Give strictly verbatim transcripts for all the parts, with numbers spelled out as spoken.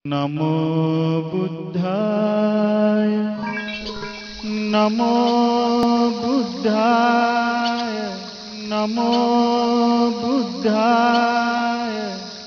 नमो बुद्धाय नमो बुद्धाय नमो बुद्धाय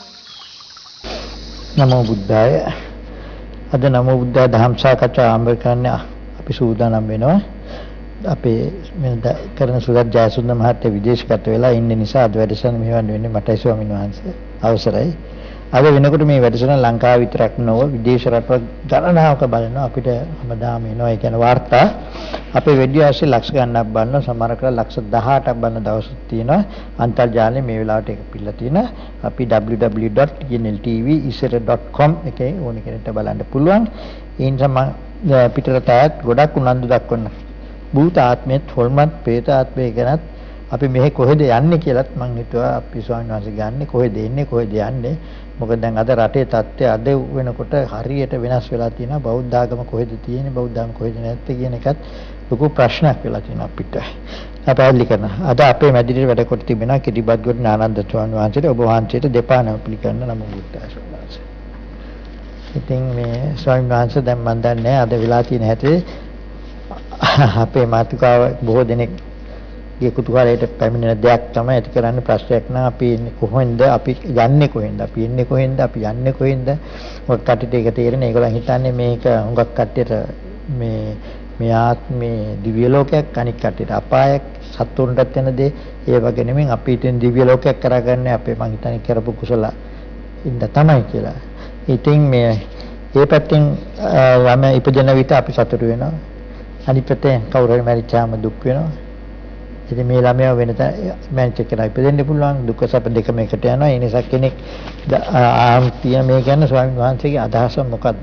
नमो बुद्धाय අද නමෝ බුද්ධාය දහම් සාකච්ඡා ආරම්භ කරන්න අපි සූදානම් වෙනවා. අපේ වෙනද කරන සුගත ජයසුන්දර මහත්තයා විදේශගත වෙලා ඉන්න නිසා අද වැඩසටහන මෙහෙවන්න වෙන්නේ මටයි ස්වාමීන් වහන්සේ. අවසරයි. අද වෙනකොට මේ වැඩසටහන ලංකාව විතරක් නොව විදේශ රටවල් ගණනාවක බලනවා අපිට හැමදාම එනවා. ඒ කියන්නේ වාර්තා අපේ වෙඩියෝ ඇස්සේ ලක්ෂ ගණනක් බලන සමහරකට ලක්ෂ දහඅටක් බලන දවසක් තියෙනවා. අන්තර්ජාලයේ මේ වෙලාවට ඒක පිළලා තියෙනවා. අපි w w w dot t n l t v isara dot com එකේ ඕන කෙනෙක්ට බලන්න පුළුවන්. ඒ නිසා මම පිටරටත් ගොඩක් උනන්දු දක්වන්න. භූත ආත්මෙත් හොල්මත් പ്രേත ආත්මය ගැනත් අපි මෙහි කොහෙද යන්නේ කියලාත් මම හිතුවා අපි ස්වාමීන් වහන්සේ ගන්නේ කොහෙද එන්නේ කොහෙද යන්නේ. මොකද දැන් අද රටේ තත්ත්වය අද වෙනකොට හරියට වෙනස් වෙලා තියෙනවා. බෞද්ධ ආගම කොහෙද තියෙන්නේ බෞද්ධ ආගම කොහෙද නැත්තේ කියන එකත් ලොකු ප්‍රශ්නයක් වෙලා තියෙනවා අපිට. අපහැදිලි කරනවා. අද අපේ මැදිරියට වැඩ කොට තිබෙනවා කිරිබත්ගොඩ ඥානන්ද ස්වාමීන් වහන්සේට ඔබ වහන්සේට දෙපා නම පිළිගන්න නම බුද්ධාය ස්වාමීන් වහන්සේ. ඉතින් මේ ස්වාමීන් වහන්සේ දැන් මම දන්නේ අද වෙලා තියෙන හැටි අපේ මාතෘකාව බොහෝ දෙනෙක් ගේ කුතුහලයට පැමිණෙන දෙයක් තමයි ඇති කරන්නේ ප්‍රශ්නයක් නම් අපි ඉන්නේ කොහෙන්ද අපි යන්නේ කොහෙන්ද අපි ඉන්නේ කොහෙන්ද අපි යන්නේ කොහෙන්ද මොකක් කටට ඒක තේරෙන්නේ ඒගොල්ලන් හිතන්නේ මේක හුඟක් කට්ටියට මේ මේ ආත්මේ දිව්‍ය ලෝකයක් අනික් කට්ටියට අපායක් සත්තුන්ටත් වෙන දේ ඒ වගේ නෙමෙයි අපි ඉතින් දිව්‍ය ලෝකයක් කරගන්නේ අපේ මං හිතන්නේ කරපු කුසල ඉඳ තමයි කියලා. ඉතින් මේ ඒ පැත්තෙන් යම ඉපදෙන විට අපි සතුටු වෙනවා. අනිත් පැත්තෙන් කවුරු හරි මැරිච්චාම දුක් වෙනවා. ඉතින් මේ ළමයා වෙනත මැනිච් කරලා ඉපදෙන්න පුළුවන් දුක සැප දෙකම එකට යනවා. ඒ නිසා කෙනෙක් ආම් තියෙන මේ කියන්නේ ස්වාමීන් වහන්සේගේ අදහස මොකද්ද?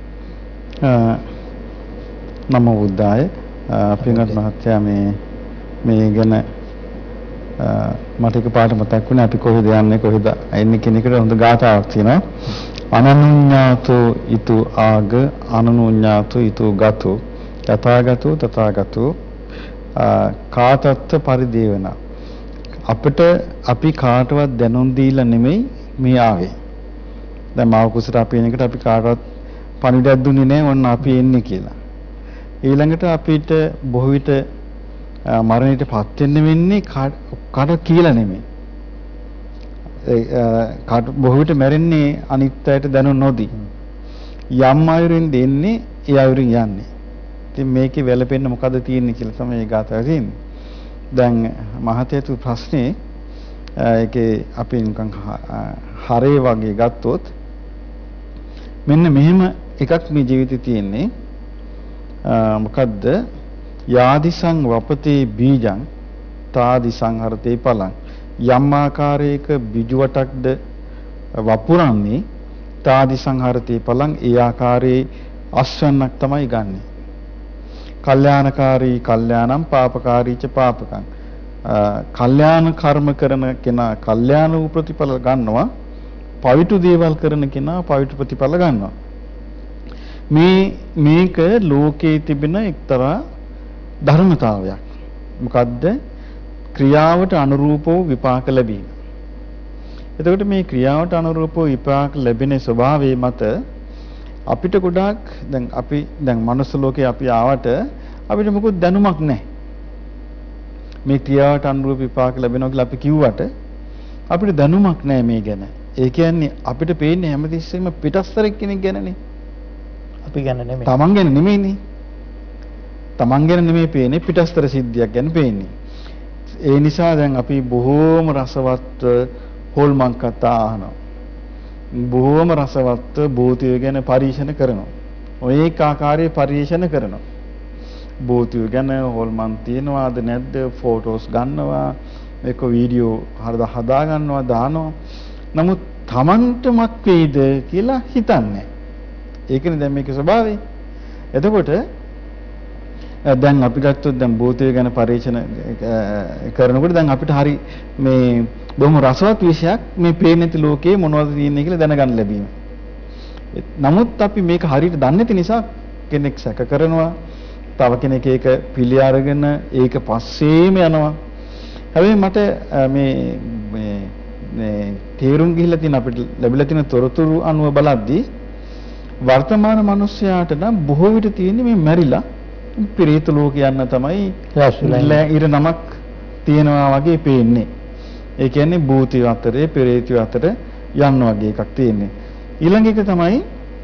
නමෝ බුද්ධාය පින්වත් මහත්තයා මේ මේ ගැන මට එකපාරට මතක් වුණා අපි කොහෙද යන්නේ කොහෙද එන්නේ කියන එකට හොඳ ගාථාවක් තියෙනවා. අනනුඤ්ඤාතෝ ඊතු ආග අනනුඤ්ඤාතෝ ඊතු ගතෝ තථාගතෝ තථාගතෝ කාතත්ත පරිදේවන අපිට අපි කාටවත් දැනුම් දීලා නෙමෙයි මේ ආවේ. දැන් මාව කුසට අපි එන එකට අපි කාටවත් පණිඩක් දුන්නේ නැහැ ඔන්න අපි එන්නේ කියලා. ඊළඟට අපිට බොහෝ විට මරණයටපත් වෙන්න වෙන්නේ කාට කියලා නෙමෙයි. ඒ කාට බොහෝ විට මැරෙන්නේ අනිත් අයට දැනුම් නොදී. යම් අයුරින් දෙන්නේ ඒ අයුරින් යන්නේ. ඉතින් මේකේ වැළපෙන්න මොකද තියෙන්නේ කියලා තමයි මේ ගාථාව තියෙන්නේ. දැන් මහතේතු ප්‍රශ්නේ ඒකේ අපි නිකන් හරේ වගේ ගත්තොත් මෙන්න මෙහෙම එකක් මේ ජීවිතේ තියෙන්නේ. මොකද්ද? යාදිසං වපතේ බීජං තාදිසං හරතේ පලං. යම් ආකාරයක බිජුවටක්ද වපුරන්නේ තාදිසං හරතේ පලං ඒ ආකාරයේ අස්වැන්නක් තමයි ගන්නෙ. කල්යාණකාරී කල්යාණම් පාපකාරීච පාපකම්. කල්යාණ කර්ම කරන කෙනා කල්යාණ වූ ප්‍රතිඵල ගන්නවා. පවිතු දේවල් කරන කෙනා පවිතු ප්‍රතිඵල ගන්නවා. මේ මේක ලෝකයේ තිබෙන එක්තරා ධර්මතාවයක්. මොකද්ද? ක්‍රියාවට අනුරූපව විපාක ලැබීම. එතකොට මේ ක්‍රියාවට අනුරූපව විපාක ලැබෙන ස්වභාවය මත අපිට ගොඩාක් දැන් අපි දැන් මනුස්ස ලෝකේ අපි ආවට අපිට මොකුත් දැනුමක් නැහැ. මේ ක්‍රියාවට අනුරූප විපාක ලැබෙනවා කියලා අපි කිව්වට අපිට දැනුමක් නැහැ මේ ගැන. ඒ කියන්නේ අපිට පේන්නේ හැමතිස්සෙම පිටස්තරෙක් කෙනෙක් ගැනනේ. අපි ගැන නෙමෙයි. තමන් ගැන නෙමෙයිනේ. තමන් ගැන නෙමෙයි පේන්නේ පිටස්තර සිද්ධියක් ගැන පේන්නේ. ඒ නිසා දැන් අපි බොහෝම රසවත් හොල්මන් කතා අහනවා. බොහෝම රසවත් භූතය ගැන පරීක්ෂණ කරනවා. ඔය ඒක ආකාරයේ පරීක්ෂණ කරනවා. භූතය ගැන හොල්මන් තියනවාද නැද්ද ෆොටෝස් ගන්නවා මේක වීඩියෝ හරදා හදා ගන්නවා දානවා. නමුත් Tamanට මක් වේද කියලා හිතන්නේ. ඒකනේ දැන් මේකේ ස්වභාවය. එතකොට දැන් අපි ගත්තොත් දැන් භූතය ගැන පරීක්ෂණ කරනකොට දැන් අපිට හරි මේ බොහොම රසවත් විශයක් මේ පේන්නේ නැති ලෝකේ මොනවද තියෙන්නේ කියලා දැනගන්න ලැබීම. නමුත් අපි මේක හරියට දන්නේ නැති නිසා කෙනෙක් සැක කරනවා. තව කෙනෙක් ඒක පිළි අරගෙන ඒක පස්සේම යනවා. හැබැයි මට මේ මේ මේ තේරුම් ගිහිල්ලා තියෙන අපිට ලැබිලා තියෙන තොරතුරු අනුව බලද්දී වර්තමාන මිනිස්යාට නම් බොහෝ විට තියෙන්නේ මේ මැරිලා පෙරේත ලෝකේ යන්න තමයි ඉර නමක් තියෙනවා වගේ පේන්නේ. ඒ කියන්නේ භූතිය අතරේ පෙරේතය අතර යන්න වගේ එකක් තියෙන්නේ. ඊළඟ එක තමයි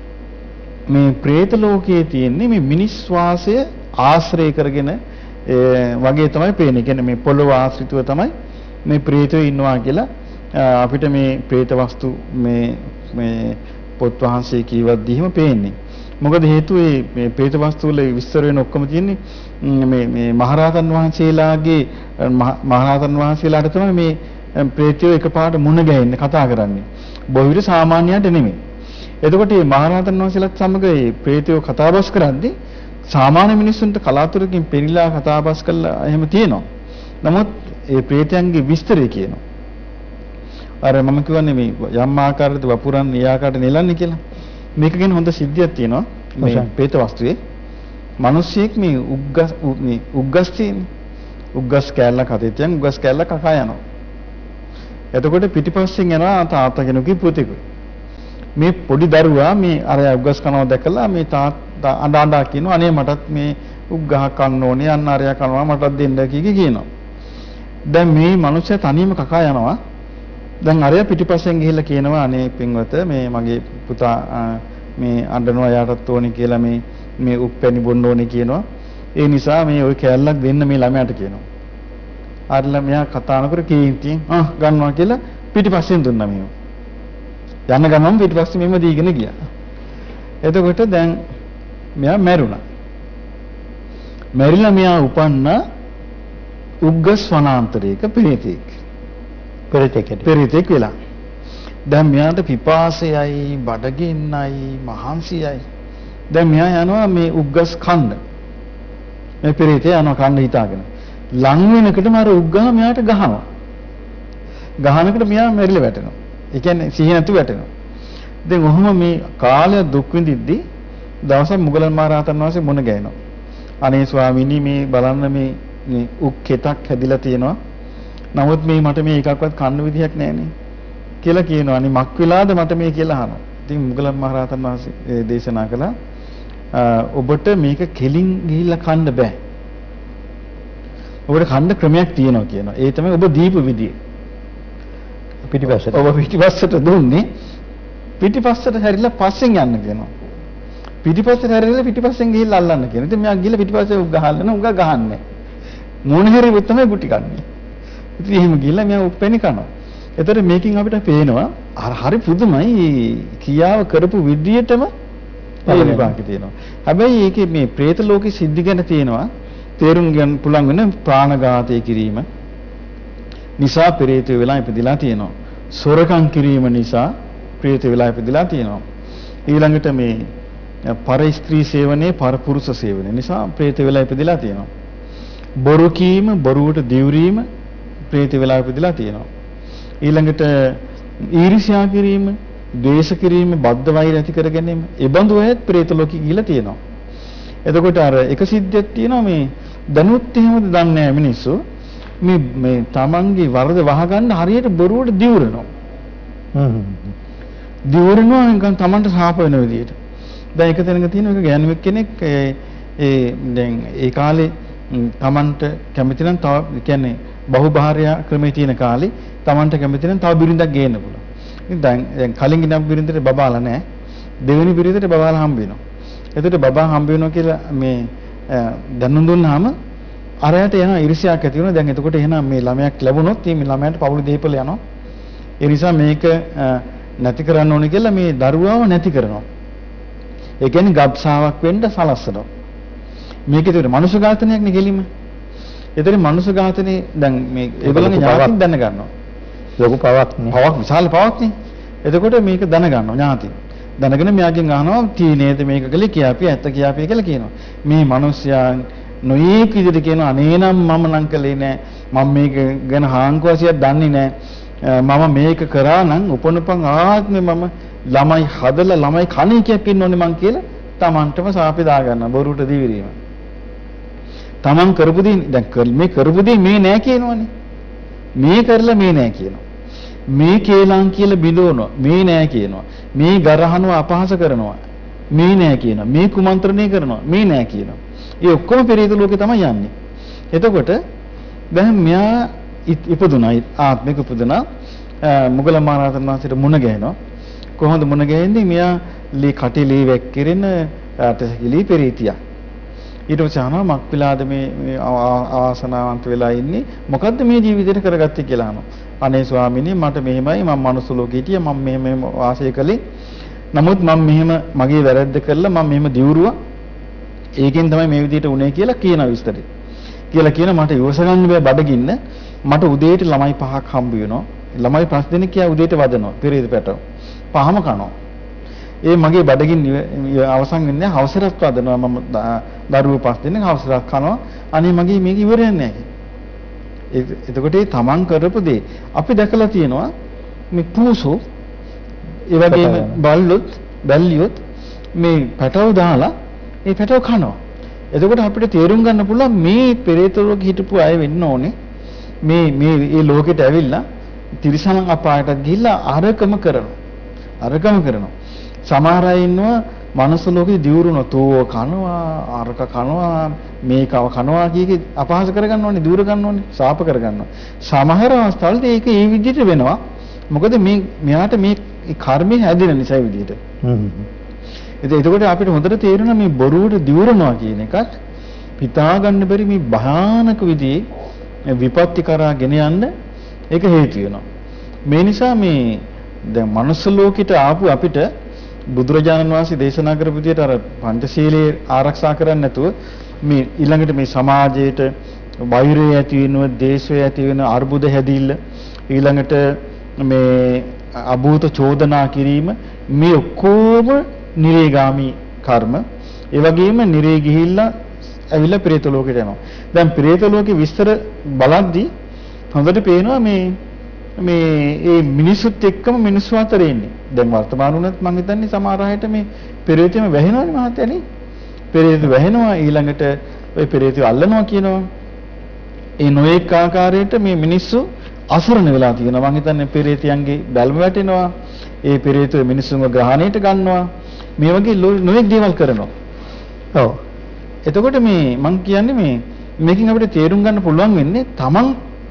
මේ പ്രേත ලෝකයේ තියෙන්නේ මේ මිනිස් වාසය ආශ්‍රය කරගෙන වගේ තමයි පේන්නේ. කියන්නේ මේ පොළොව ආශ්‍රිතව තමයි මේ പ്രേතයෝ ඉන්නවා කියලා අපිට මේ പ്രേත වස්තු මේ මේ පොත් වහන්සේ කීවත් දීම පේන්නේ. මොකද හේතුව මේ പ്രേත වස්තු වල විස්තර වෙන ඔක්කොම තියෙන්නේ මේ මේ මහරහතන් වහන්සේලාගේ මහරහතන් වහන්සේලාට තමයි මේ പ്രേතයෝ එකපාරට මුණ ගැහෙන්නේ කතා කරන්නේ. බොහෝ විට සාමාන්‍යයන්ට නෙමෙයි. එතකොට මේ මහරහතන් වහන්සේලාත් සමග මේ പ്രേතයෝ කතාබස් කරද්දී සාමාන්‍ය මිනිස්සුන්ට කලාතුරකින් පෙරිලා කතාබස් කළා එහෙම තියෙනවා. නමුත් ඒ പ്രേතයන්ගේ විස්තරය කියනවා. අර මම කියවනේ මේ යම් ආකාරයකට වපුරන් ඒ ආකාරයට නෙලන්නේ කියලා. මේක ගැන හොඳ සිද්ධියක් තියෙනවා. මේ പ്രേත වස්තුවේ මිනිස්සෙක් මේ උග්ගස් මේ උග්ගස් තියෙන උග්ගස් කැල්ලක් හතේ තියන් උග්ගස් කැල්ල කකා යනවා. එතකොට පිටිපස්සෙන් යනවා තාත්තා කෙනෙකුගේ පුතෙකුයි. මේ පොඩි දරුවා මේ අර උග්ගස් කනවා දැකලා මේ තාත්තා අඬ අඬ කියනවා අනේ මටත් මේ උග්ගහ කන්න ඕනේ අන්න අරයා කනවා මටත් දෙන්න කීකී කියනවා. දැන් මේ මිනිස්සයා තනියම කකා යනවා. දැන් අරයා පිටිපස්සෙන් ගිහිල්ලා කියනවා අනේ පින්වත මේ මගේ පුතා මේ අඬනවා යාටත් ඕනේ කියලා මේ මේ උප්පැණි බොන්න ඕනේ කියනවා. ඒ නිසා මේ ওই කෑල්ලක් දෙන්න මේ ළමයාට කියනවා. අර ළමයා කතා නොකර කීන්තියෙන් ආ ගන්නවා කියලා පිටිපස්සෙන් දුන්නා මෙහෙම. යන ගමන් පිටිපස්සේ මෙහෙම දීගෙන ගියා. එතකොට දැන් මෙයා මැරුණා. මැරිලා මෙයා උපන්න උග්ගස් වනාන්තරයක පෙරේතෙක්. පෙරේතෙක් පෙරේතෙක් වෙලා. දැන් මෙයාට පිපාසයයි, බඩගින්නයි, මහන්සියයි. දැන් මෙයා යනවා මේ උග්ගස් කන්න. මේ පෙරේතේ යනවා කන්න හිතාගෙන. ලං වෙනකොටම අර උග්ගහ මෙයාට ගහනවා. ගහනකොට මෙයා මැරිලා වැටෙනවා. ඒ කියන්නේ සිහිය නැතුව වැටෙනවා. දැන් ඔහොම මේ කාලය දුක් විඳිද්දී දවසක් මුගලන් මහරහතන් වහන්සේ මුණ ගැහෙනවා. අනේ ස්වාමීනි මේ බලන්න මේ මේ උක් කෙතක් හැදිලා තියෙනවා. නමුත් මේ මට මේ එකක්වත් කන්න විදියක් නැහැනේ කියලා කියනවා. අනේ මක් වෙලාද මට මේ කියලා අහනවා. ඉතින් මුගලන් මහරහතන් වහන්සේ දේශනා කළා ඔබට මේක කෙලින් ගිහිල්ලා කන්න බෑ. ඔබට කන්න ක්‍රමයක් තියෙනවා කියනවා. ඒ තමයි ඔබ දීපු විදිය. පිටිපස්සට. ඔබ පිටිපස්සට දුන්නේ පිටිපස්සට හැරිලා පස්සෙන් යන්න කියනවා. පිටිපස්සට හැරිලා පිටිපස්සෙන් ගිහිල්ලා අල්ලන්න කියනවා. ඉතින් මෙයා ගිහලා පිටිපස්සේ උග ගහල්ලන උග ගහන්නේ. මොන හැරෙව්වොත් තමයි ගුටි කන්නේ. ඉතින් එහෙම ගිහලා මෙයා උප්පැණි කනවා. එතකොට මේකෙන් අපිට පේනවා අර හරි පුදුමයි කියාව කරපු විදියටම ඒ විපාක තියෙනවා. හැබැයි ඒකේ මේ പ്രേත ලෝකෙ සිද්ධි ගැන තියෙනවා තේරුම් ගන්න පුළුවන් වෙන ප්‍රාණඝාතය කිරීම නිසා പ്രേතය වෙලා ඉපදිලා තියෙනවා. සොරකම් කිරීම නිසා പ്രേතය වෙලා ඉපදිලා තියෙනවා. ඊළඟට මේ පර ස්ත්‍රී සේවනයේ පර පුරුෂ සේවනයේ නිසා പ്രേතය වෙලා ඉපදිලා තියෙනවා. බොරු කීම, බොරුවට දිවුරීම പ്രേතය වෙලා ඉපදිලා තියෙනවා. ඊළඟට ඊර්ෂ්‍යා කිරීම, ද්වේෂ කිරීම, බද්ධ වෛර ඇති කර ගැනීම, ඒ බඳු අයත් പ്രേත ලෝකෙ ගිහිලා තියෙනවා. එතකොට අර එක සිද්ධියක් තියෙනවා මේ දැනුත් එහෙමද දන්නේ නැහැ මිනිස්සු මේ මේ තමන්ගේ වරද වහගන්න හරියට බොරුවට දිවුරනවා. හ්ම්. දිවුරනවා නිකන් තමන්ට සාප වෙන විදියට. දැන් එක තැනක තියෙන එක ගෑනුවෙක් කෙනෙක් ඒ ඒ දැන් ඒ කාලේ තමන්ට කැමති නම් තව කියන්නේ බහුභාර්යා ක්‍රමයේ තියෙන කාලේ තමන්ට කැමති නම් තව බිරිඳක් ගේන්න පුළුවන්. ඉතින් දැන් දැන් කලින් ගිනපු බිරිඳට බබාලා නැහැ. දෙවෙනි බිරිඳට බබාලා හම්බ වෙනවා. එතකොට බබා හම්බ වෙනවා කියලා මේ දැනුම් දුන්නාම අරයට යන ඉරිසියක් ඇති වෙනවා. දැන් එතකොට එහෙනම් මේ ළමයක් ලැබුණොත් මේ ළමයාට පවුල් දෙහිපල යනවා. ඒ නිසා මේක නැති කරන්න ඕනේ කියලා මේ දරුවාව නැති කරනවා. ඒ කියන්නේ ගබ්සාවක් වෙන්න සලස්සනවා. මේකේ තියෙන මනුෂ්‍ය ඝාතනයක් නේ කෙලින්ම. ඒතරේ මනුෂ්‍ය ඝාතනේ දැන් මේ ඒගොල්ලන්ගේ ඥාතින් දැන ගන්නවා. ලොකු පවක් නේ. පවක් විශාල පවක් නේ. එතකොට මේක දැන ගන්නවා ඥාතින්. දැනගෙන මෙයාගෙන් අහනවා "කී නේද මේක කලේ කියාපි ඇත්ත කියාපි" කියලා කියනවා. මේ මිනිස්යා නොයේක විදිහට කියනවා "අනේ නම් මම නම් කලේ නෑ. මම මේක ගැන හාන්කුවසියක් දන්නේ නෑ. මම මේක කරා නම් උපනුපන් ආත්මේ මම ළමයි හදලා ළමයි කණේ කියක් ඉන්න ඕනේ මං" කියලා Tamanටම සාපේ දා ගන්නවා බොරුට දිවිරීම. Taman කරපු දේ දැන් මේ කරපු දේ මේ නෑ කියනවනේ. මේ කරලා මේ නෑ කියනවා. මේ කේලම් කියලා බිඳවනවා මේ නෑ කියනවා. මේ ගරහනවා අපහාස කරනවා. මේ නෑ කියනවා. මේ කුමන්ත්‍රණය කරනවා. මේ නෑ කියනවා. ඒ ඔක්කොම පෙරේත ලෝකේ තමයි යන්නේ. එතකොට දැන් මෙයා ඉපදුනා ආත්මික ඉපදුනා මුගලන් මහරහතන් වහන්සේට මුණ ගැහෙනවා. කොහොමද මුණ ගැහෙන්නේ? මෙයා ලී කටේ ලී වැක්කිරෙන අටසකිලී පෙරේතියක්. ඊට පස්සේ අහනවා මක්පිලාද මේ ආසනාවන්ත වෙලා ඉන්නේ මොකද්ද මේ ජීවිතේට කරගත්තේ කියලා අහනවා. අනේ ස්වාමීනි මට මෙහෙමයි මම මනුස්ස ලෝකේ හිටියා මම මෙහෙම මෙහෙම වාසය කළේ. නමුත් මම මෙහෙම මගේ වැරද්ද කරලා මම මෙහෙම දියුරුවා. ඒකෙන් තමයි මේ විදිහට උනේ කියලා කියන විස්තරي. කියලා කියන මට ඉවස ගන්න බෑ බඩගින්න. මට උදේට ළමයි පහක් හම්බ වෙනවා. ළමයි පස් දෙනෙක් කියා උදේට වදනවා. පෙරේත පැටව. පහම කනවා. ඒ මගේ බඩගින්න අවසන් වෙන්නේ හවසට වදනවා මම දරුවෝ පස් දෙනෙක් හවසට කනවා. අනේ මගේ මේක ඉවරයක් නැහැ. එතකොට ඒ තමන් කරපු දේ අපි දැකලා තියෙනවා මේ පූසෝ ඒ වගේම බල්ලොත් බැල්ලියොත් මේ පැටව දාලා ඒ පැටව කනවා. එතකොට අපිට තේරුම් ගන්න පුළුවන් මේ පෙරේත ලෝකෙ හිටපු අය වෙන්න ඕනේ මේ මේ මේ ලෝකෙට ඇවිල්ලා තිරිසන් අපායට ගිහිල්ලා අරකම කරනවා. අරකම කරනවා. සමහර අය ඉන්නවා මනුස්ස ලෝකෙ දියුරුන තෝ කනවා අරක කනවා මේකව කනවා කීකේ අපහාස කරගන්න ඕනේ දියුර ගන්න ඕනේ ශාප කරගන්නවා. සමහර අවස්ථාවලදී ඒක ඒ විදිහට වෙනවා. මොකද මේ මෙයාට මේ කර්මය හැදෙන නිසා විදිහට. හ්ම්. එතකොට අපිට හොඳට තේරෙනවා මේ බොරුවට දියුරනවා කියන එකත් හිතා ගන්න බැරි මේ භයානක විදිහේ විපත්ති කරා ගෙන යන්න ඒක හේතු වෙනවා. මේ නිසා මේ දැන් මනුස්ස ලෝකෙට ආපු අපිට බුදුරජාණන් වහන්සේ දේශනා කරපු විදිහට අර පංචශීලයේ ආරක්ෂා කරන්නේ නැතුව මේ ඊළඟට මේ සමාජයේට වෛරය ඇති වෙනව, දේශය ඇති වෙන අර්බුද හැදිල්ල ඊළඟට මේ අභූත චෝදනා කිරීම මේ ඔක්කොම නිරේගාමි කර්ම. ඒ වගේම නිරේ ගිහිල්ලා ඇවිල්ලා പ്രേත ලෝකෙට යනවා. දැන් പ്രേත ලෝකේ විස්තර බලද්දී හොඳට පේනවා මේ මේ ඒ මිනිසුත් එක්කම මිනිස්සු අතර ඉන්නේ. දැන් වර්තමාන වුණත් මම හිතන්නේ සමහර අයට මේ පෙරේතෙම වැහෙනවනේ මහත්තයනේ. පෙරේත වැහෙනවා ඊළඟට ওই පෙරේතය අල්ලනවා කියනවා. ඒ නොඑක ආකාරයට මේ මිනිස්සු අසරණ වෙලා තියෙනවා. මම හිතන්නේ පෙරේතයන්ගේ බැල්ම වැටෙනවා. ඒ පෙරේතය මිනිස්සුන්ව ග්‍රහණයට ගන්නවා. මේ වගේ නොඑක දේවල් කරනවා. ඔව්. එතකොට මේ මම කියන්නේ මේ මේකෙන් අපිට තේරුම් ගන්න පුළුවන් වෙන්නේ තමන්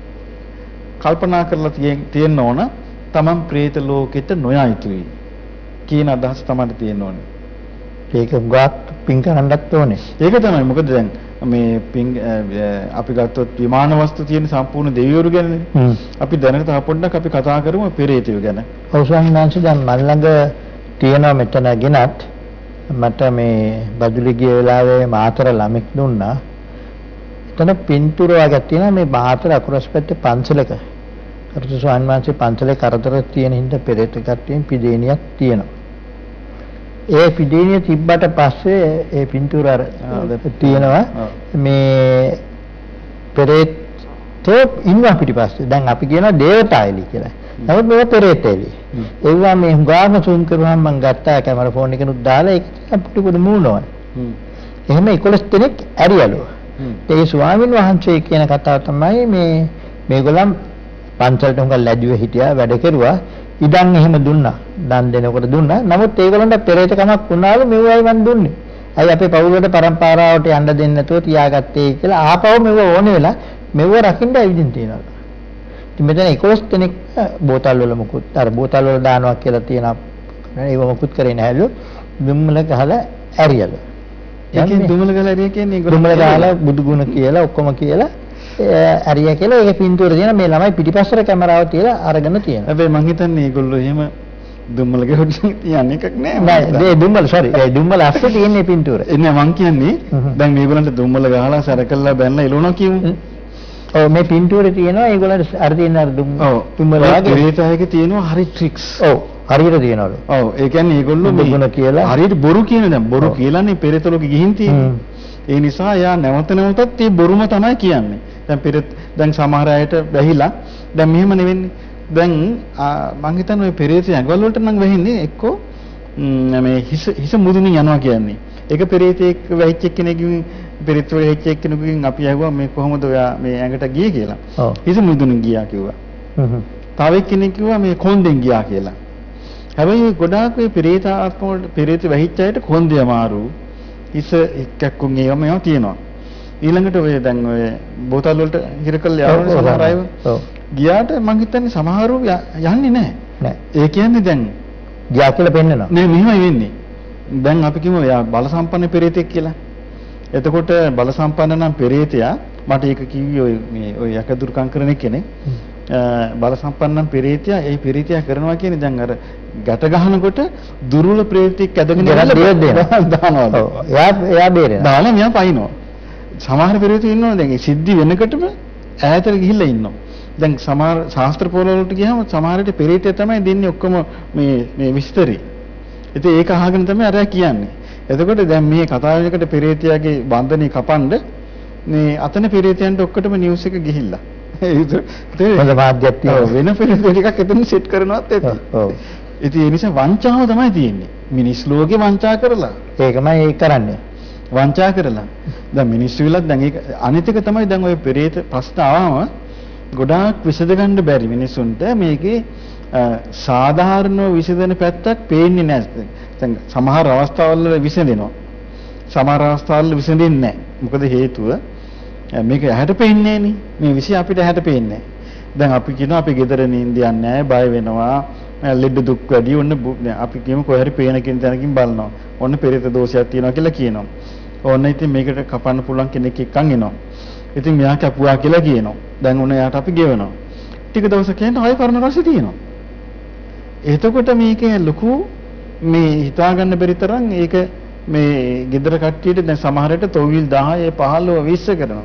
කල්පනා කරලා තියෙන්න ඕන තමන් പ്രേත ලෝකෙට නොයා යුතුයි කියන අදහස තමයි තියෙන්න ඕනේ. ඒක උගත් පින් කරන්නත් ඕනේ. ඒක තමයි. මොකද දැන් මේ පින් අපි ගත්තොත් විමාන වස්තු තියෙන සම්පූර්ණ දෙවිවරු ගැනනේ. අපි දැනට තව පොඩ්ඩක් අපි කතා කරමු පෙරේතයෝ ගැන. ඔව් ස්වාමීන් දැන් මල් ළඟ තියෙනවා මෙතන ගෙනත් මට මේ බදුලි ගිය වෙලාවේ මාතර ළමෙක් දුන්නා. එතන පින්තූර වගේ තියෙනවා මේ මාතර අකුරස් පැත්තේ පන්සලක. කරුතු ස්වාමීන් වහන්සේ පන්සලේ කරදර තියෙන හින්දා පෙරේත කට්ටියෙන් පිදේනියක් තියෙනවා. ඒ පිදේනිය තිබ්බට පස්සේ ඒ පින්තූර අර තියෙනවා මේ පෙරේතෝ ඉන්නවා පිටිපස්සේ. දැන් අපි කියනවා දේවතායලි කියලා. නමුත් මේක පෙරේතයලි. ඒවා මේ හුඟාම සූම් කරුවාම මම ගත්තා කැමරා ෆෝන් එකනුත් දාලා ඒක අපිට පොඩි මූණනවා. එහෙම එකොළොස් දෙනෙක් ඇරියලු. ඒ ස්වාමීන් වහන්සේ කියන කතාව තමයි මේ මේගොල්ලන් පන්සලට හුඟක් ලැජුවේ හිටියා වැඩ කෙරුවා. ඉඩම් එහෙම දුන්නා. දන් දෙනකොට දුන්නා. නමුත් ඒගොල්ලන්ට පෙරේත කමක් වුණාලු මෙවයි මන් දුන්නේ. අයි අපේ පවුලට පරම්පරාවට යන්න දෙන්නේ නැතුව තියාගත්තේ කියලා ආපහු මෙව ඕනේ වෙලා මෙව රකින්න ඇවිදින් තියනවා. ඉතින් මෙතන එකොළොස් දෙනෙක් බෝතල් වල මුකුත් අර බෝතල් වල දානවා කියලා තියෙනවා. ඒව මුකුත් කරේ නැහැලු. දුම්මල ගහලා ඇරියලු. ඒකෙන් දුම්මල ගහලා ඇරිය කියන්නේ දුම්මල ගහලා බුදු ගුණ කියලා ඔක්කොම කියලා ඇරිය කියලා ඒක පින්තූර තියෙන මේ ළමයි පිටිපස්සට කැමරාව තියලා අරගෙන තියෙනවා. හැබැයි මං හිතන්නේ ඒගොල්ලෝ එහෙම දුම්මල ගෙවුම් තියන්නේ එකක් නෑ. නෑ ඒ දුම්මල sorry ඒ දුම්මල ඇස්සේ තියෙන පින්තූර. එන්නේ මං කියන්නේ දැන් මේගොල්ලන්ට දුම්මල ගහලා සැරකල්ලා බැනලා එළුණා කියමු. ඔව් මේ පින්තූරේ තියෙනවා ඒගොල්ලන්ට අර තියෙන අර දුම්මල වගේ පෙරේතයගේ තියෙනවා හරි ට්‍රික්ස්. ඔව් හරියට තියනවලු. ඔව් ඒ කියන්නේ ඒගොල්ලෝ බුදුන කියලා හරියට බොරු කියන දැන් බොරු කියලානේ පෙරේත ලෝකෙ ගිහින් තියෙන්නේ. ඒ නිසා යා නැවත නැවතත් මේ බොරුම තමයි කියන්නේ. දැන් පෙරේත දැන් සමහර අයට වැහිලා දැන් මෙහෙම නෙවෙන්නේ. දැන් මං හිතන්නේ ඔය පෙරේත ඇඟවල වලට නම් වැහින්නේ එක්කෝ මේ හිස හිස මුදුනින් යනවා කියන්නේ. ඒක පෙරේතෙක් වැහිච්ච කෙනෙක්ගෙන් පෙරේත වල වැහිච්ච කෙනෙකුගෙන් අපි අහුවා මේ කොහොමද ඔයා මේ ඇඟට ගියේ කියලා. හිස මුදුනින් ගියා කිව්වා. හ්ම්. තව එක්කෙනෙක් කිව්වා මේ කොන්දෙන් ගියා කියලා. හැබැයි ගොඩාක් මේ පෙරේත ආත්ම වල පෙරේත වෙහිච්ච අයට කොන්දේ අමාරු. ඉස එක්කක්කුන් ඒවම ඒවා තියෙනවා. ඊළඟට ඔය දැන් ඔය බෝතල් වලට හිර කරලා යවන සමහර අය ඔව් ගියාට මං හිතන්නේ සමහරව යන්නේ නැහැ. නෑ. ඒ කියන්නේ දැන් ගියා කියලා පෙන්නනවා. නේ මෙහෙමයි වෙන්නේ. දැන් අපි කියමු යා බල සම්පන්න පෙරේතෙක් කියලා. එතකොට බල සම්පන්න නම් පෙරේතයා මට ඒක කිව්වේ ඔය මේ ඔය යකදුරුකම් කරන කෙනෙක්. බල සම්පන්න නම් පෙරේතයා ඒ පෙරේතයා කරනවා කියන්නේ දැන් අර ගැට ගහනකොට දුර්වල ප්‍රේතෙක් ඇදගෙන දානවා. ඔව්. එයා එයා බේරෙනවා. දාලා මෙයා පයින්නවා. සමහර පෙරේතයෝ ඉන්නවා දැන් ඒ සිද්ධි වෙනකොටම ඈතට ගිහිල්ලා ඉන්නවා. දැන් සමහර ශාස්ත්‍ර පොළ වලට ගියාම සමහරට පෙරේතය තමයි දෙන්නේ ඔක්කොම මේ මේ විස්තරي. ඉතින් ඒක අහගෙන තමයි අර කියන්නේ. එතකොට දැන් මේ කතාවකට පෙරේතයාගේ බන්ධනේ කපන්න මේ අතන පෙරේතයන්ට ඔක්කොටම නිවුස් එක ගිහිල්ලා. ඒක හොඳ මාධ්‍යයක් තියෙනවා. වෙන පෙරේතයෝ ටිකක් එතන සෙට් කරනවත් ඇති. ඔව්. ඉතින් ඒ නිසා වංචාව තමයි තියෙන්නේ. මිනිස් ලෝකේ වංචා කරලා. ඒකමයි ඒ කරන්නේ. වංචා කරලා. දැන් මිනිස්සු විලක් දැන් ඒක අනිත් එක තමයි දැන් ওই පෙරේත ප්‍රශ්න ආවම ගොඩාක් විසඳ ගන්න බැරි මිනිසුන්ට මේකේ සාධාරණව විසඳන පැත්තක් පේන්නේ නැහැ. දැන් සමහර අවස්ථාවල විසඳෙනවා. සමහර අවස්ථාවල විසඳෙන්නේ නැහැ. මොකද හේතුව මේක ඇහැට පේන්නේ නෑනේ. මේ විෂය අපිට ඇහැට පේන්නේ නැහැ. දැන් අපි කියනවා අපි ගෙදර නිින්ද යන්නේ නැහැ, බය වෙනවා, ලෙඩ දුක් වැඩි. ඔන්න අපි කියමු කොහේ හරි පේන කෙන තැනකින් බලනවා. ඔන්න පෙරේත දෝෂයක් තියෙනවා කියලා කියනවා. ඕන්න ඉතින් මේකට කපන්න පුළුවන් කෙනෙක් එක්කන් එනවා. ඉතින් මෙයා කැපුවා කියලා කියනවා. දැන් උන යාට අපි ගෙවනවා. ටික දවසක් යනකොට ආයෙ පරණ රසය තියෙනවා. එතකොට මේකේ ලොකු මේ හිතා ගන්න බැරි තරම් ඒක මේ gedara කට්ටියට දැන් සමහරට තොවිල් දහය පහළොව විස්ස කරනවා.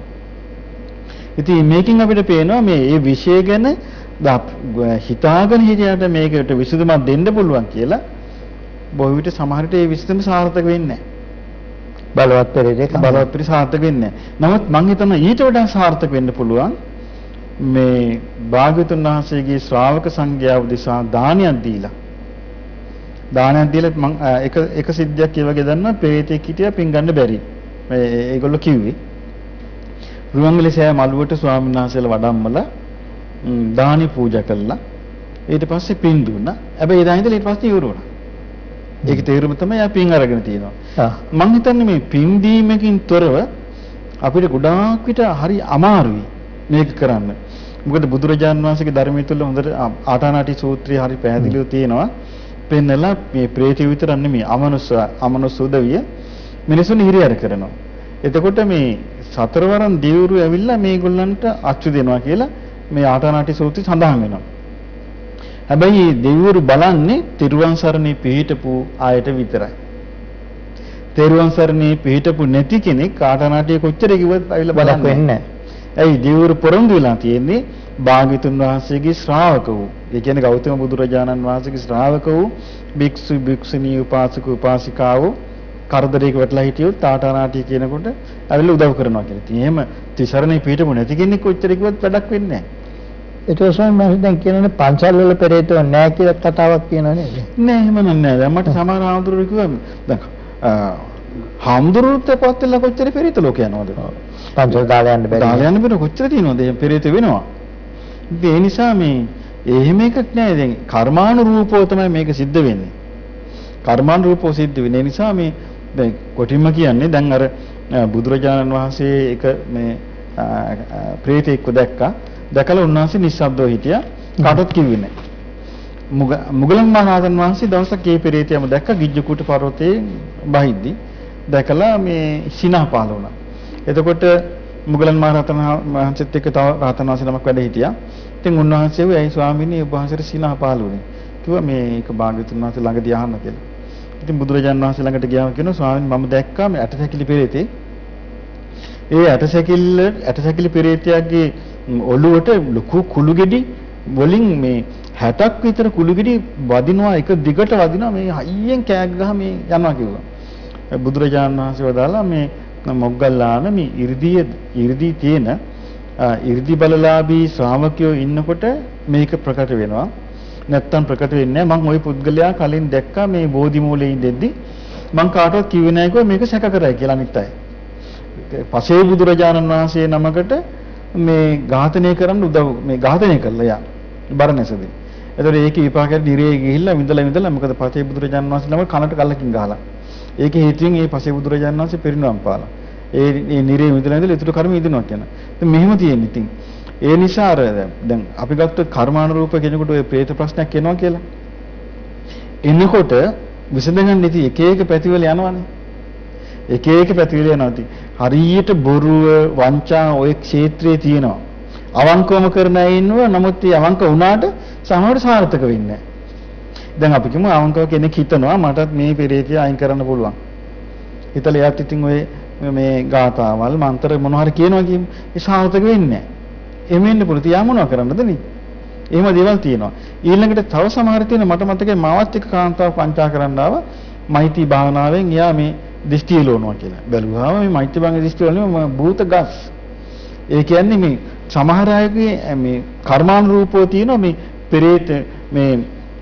ඉතින් මේකෙන් අපිට පේනවා මේ මේ විෂය ගැන හිතාගෙන හිටියට මේකට විසඳුමක් දෙන්න පුළුවන් කියලා බොහෝ විට සමහරට ඒ විසඳුම සාර්ථක වෙන්නේ නැහැ. බලවත් පෙරේතෙක් බලවත් පෙරේ සාර්ථක වෙන්නේ නැහැ. නමුත් මම හිතනවා ඊට වඩා සාර්ථක වෙන්න පුළුවන් මේ භාග්‍යවතුන් වහන්සේගේ ශ්‍රාවක සංඝයා උදෙසා දානයක් දීලා දානයක් දීලා මම එක එක සිද්ධියක් ඒ වගේ දන්නා පෙරේතෙක් හිටියා පින් ගන්න බැරි. මේ ඒගොල්ලෝ කිව්වේ රුවන්වැලි සෑය මළුවට ස්වාමීන් වහන්සේලා වඩම්මලා දානි පූජා කළා. ඊට පස්සේ පින් දුන්නා. හැබැයි එදා ඉඳලා ඊට පස්සේ ඉවර වුණා. ඒකේ තේරුම තමයි ආ පින් අරගෙන තියෙනවා. මම හිතන්නේ මේ පින් දීමකින් තොරව අපිට ගොඩාක් විට හරි අමාරුයි මේක කරන්න. මොකද බුදුරජාන් වහන්සේගේ ධර්මයේ තුල හොඳට ආටානාටි සූත්‍රය හරි පැහැදිලිව තියෙනවා. පෙන්නලා මේ ප්‍රේතය විතරක් නෙමෙයි අමනුස්ස අමනුස්ස උදවිය මිනිසුන් හිරියර කරනවා. එතකොට මේ සතරවරන් දිවුරු ඇවිල්ලා මේගොල්ලන්ට අච්චු දෙනවා කියලා මේ ආටානාටි සූත්‍රය සඳහන් වෙනවා. හැබැයි දෙවිවරු බලන්නේ තිරුවන් සරණේ පිහිටපු ආයත විතරයි. තිරුවන් සරණේ පිහිටපු නැති කෙනෙක් ආටානාටිය කොච්චර කිව්වත් ඇවිල්ලා බලන්නේ වෙන්නේ ඇයි දෙවිවරු පොරොන්දු වෙලා තියෙන්නේ භාග්‍යතුන් වහන්සේගේ ශ්‍රාවක වූ. ඒ කියන්නේ ගෞතම බුදුරජාණන් වහන්සේගේ ශ්‍රාවක වූ භික්ෂු භික්ෂුණී උපාසක උපාසිකාවෝ කරදරයක වැටලා හිටියොත් ආටානාටිය කියනකොට ඇවිල්ලා උදව් කරනවා කියලා. ඉතින් එහෙම තිසරණේ පිහිටපු නැති කෙනෙක් කොච්චර කිව්වත් වැඩක් වෙන්නේ නැහැ. ඒක තමයි මම දැන් කියන්නේ පන්සල් වල පෙරේතව නැහැ කියලා කතාවක් කියනවා නේද? නෑ එහෙම නෑ. දැන් මට සමහර ආන්දරෝ කිව්වා දැන් හාමුදුරුවෝත් පොත්වල කොච්චර පෙරේත ලෝක යනවද? පන්සල් දාලා යන්න බැරි. දාලා යන්න බැරි කොච්චර තියෙනවද? එහෙම පෙරේත වෙනවා. ඉතින් ඒ නිසා මේ එහෙම එකක් නෑ. දැන් කර්මානුරූපව තමයි මේක සිද්ධ වෙන්නේ. කර්මානුරූපව සිද්ධ වෙන්නේ නිසා මේ දැන් කොටින්ම කියන්නේ දැන් අර බුදුරජාණන් වහන්සේ එක මේ ප්‍රේතෙක්ව දැක්කා. දැකලා උන්වහන්සේ නිස්සබ්දව හිටියා. කාටවත් කිව්වේ නැහැ. මුගලන් මහරහතන් වහන්සේ දවසක් ඒ පෙරේතයම දැක්ක ගිජ්ජකූට පර්වතයේ බහිද්දි දැකලා මේ සිනා පහළ වුණා. එතකොට මුගලන් මහරහතන් වහන්සේත් එක්ක තව රහතන් වහන්සේ නමක් වැඩ හිටියා. ඉතින් උන්වහන්සේ "ඇයි ස්වාමීනි ඔබ වහන්සේට සිනා පහළ වුණේ?" කිව්වා මේ ඒක භාග්‍යවතුන් වහන්සේ ළඟදී අහන්න කියලා. ඉතින් බුදුරජාණන් වහන්සේ ළඟට ගියාම කියනවා "ස්වාමීනි මම දැක්කා මේ ඇටසැකිලි පෙරේතේ. ඒ ඇටසැකිල්ල ඇටසැකිලි පෙරේතයාගේ ඔළුවට ලොකු කුළු ගෙඩි වලින් මේ හැටක් විතර කුළු ගෙඩි වදිනවා එක දිගට වදිනවා මේ හයියෙන් කෑග් ගහ මේ යනවා කිව්වා. බුදුරජාණන් වහන්සේ වදාලා මේ මොග්ගල්ලාන මේ 이르දිය 이르දී තියෙන 이르දි බලලාභී ශ්‍රාවකයෝ ඉන්නකොට මේක ප්‍රකට වෙනවා. නැත්තම් ප්‍රකට වෙන්නේ නැහැ. මම ওই පුද්ගලයා කලින් දැක්කා මේ බෝධි මූලයේ ඉඳෙද්දි මම කාටවත් කිව්වේ නැහැ කිව්වා මේක සැක කරයි කියලා අනිත් අය. පසේ බුදුරජාණන් වහන්සේ නමකට මේ ඝාතනය කරන්න උදව් මේ ඝාතනය කළා යා බරණැසදී. එතකොට ඒකේ විපාකයට දිරේ ගිහිල්ලා විඳලා විඳලා මොකද පසේ බුදුරජාණන් වහන්සේ ළම කනට කල්ලකින් ගහලා. ඒකේ හේතුවෙන් ඒ පසේ බුදුරජාණන් වහන්සේ පිරිනුවම් පාලා. ඒ ඒ නිරේ විඳලා විඳලා ඊටු කර්ම ඉදිනවා කියන. ඉතින් මෙහෙම තියෙන ඉතින්. ඒ නිසා අර දැන් අපි ගත්තොත් කර්මානුරූප කෙනෙකුට ඔය ප්‍රේත ප්‍රශ්නයක් එනවා කියලා. එනකොට විසඳගන්න ඉතින් එක එක පැතිවල යනවනේ. එක එක පැතිවල යනවා ඉතින්. හරියට බොරුව වංචා ඔය ක්ෂේත්‍රයේ තියෙනවා. අවංකවම කරන අය ඉන්නවා. නමුත් ඒ අවංක වුණාට සමහරවිට සාර්ථක වෙන්නේ නැහැ. දැන් අපි කියමු අවංකව කෙනෙක් හිතනවා මටත් මේ පෙරේතය අයින් කරන්න පුළුවන්. හිතලා එයාත් ඉතින් ඔය මේ ගාථාවල් මන්ත්‍ර මොනවා හරි කියනවා කියමු. ඒ සාර්ථක වෙන්නේ නැහැ. එහෙම වෙන්න පුළුවන්. තියා මොනවා කරන්නද නේ? එහෙම දේවල් තියෙනවා. ඊළඟට තව සමහර තියෙන මට මතකයි මාවත් එක්ක කාන්තාව පංචා කරන්න ආව මෛත්‍රී භාවනාවෙන් එයා මේ දිෂ්ටි ලෝනවා කියලා. බැලුවාම මේ මෛත්‍රී භාවනාවේ දිෂ්ටි වලනේ භූත ගස්. ඒ කියන්නේ මේ සමහර අයගේ මේ කර්මානුරූපව තියෙනවා මේ පෙරේත මේ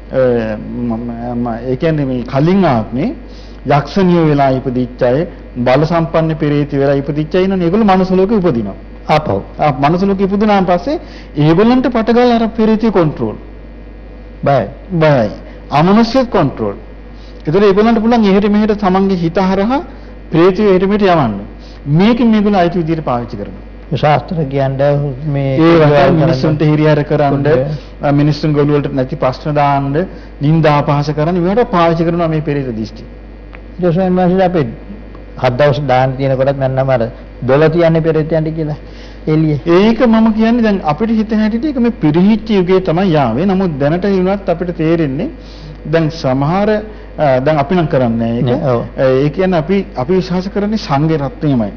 ඒ කියන්නේ මේ කලින් ආත්මේ යක්ෂණිය වෙලා ඉපදිච්ච අය බල සම්පන්න පෙරේත වෙලා ඉපදිච්ච අය ඉන්නනේ ඒගොල්ලෝ මනුස්ස ලෝකෙ උපදිනවා. ආපහු. ආ මනුස්ස ලෝකෙ ඉපදුනාන් පස්සේ ඒගොල්ලන්ට පටගාල අර පෙරේතය කන්ට්‍රෝල්. බයි. බයි. අමනුෂ්‍ය කන්ට්‍රෝල්. ඒතර ඒගොල්ලන්ට පුළුවන් එහෙට මෙහෙට තමන්ගේ හිත හරහා ප්‍රේතය එහෙට මෙහෙට යවන්න. මේකෙන් මේගොල්ලෝ අයිති විදිහට පාවිච්චි කරනවා. ශාස්ත්‍ර කියන්නේ මේ ඒ මිනිස්සුන්ට හිරිහැර කරන්න මිනිස්සුන් ගොළු වලට නැති ප්‍රශ්න දාන්න නින්දා අපහාස කරන්න මේවට පාවිච්චි කරනවා මේ පෙරේත දිෂ්ටි. ජෝසෙන් මාසිට අපි හත් දවස් දාන්න තියෙන කොටත් මන්නම අර දොළ තියන්නේ පෙරේතයන්ට කියලා එළියේ. ඒක මම කියන්නේ දැන් අපිට හිතෙන හැටියට ඒක මේ පිරිහිච්ච යුගයේ තමයි යාවේ. නමුත් දැනට වුණත් අපිට තේරෙන්නේ දැන් සමහර දැන් අපි නම් කරන්නේ ඒක. ඒ කියන්නේ අපි අපි විශ්වාස කරන්නේ සංඝ රත්නයමයි.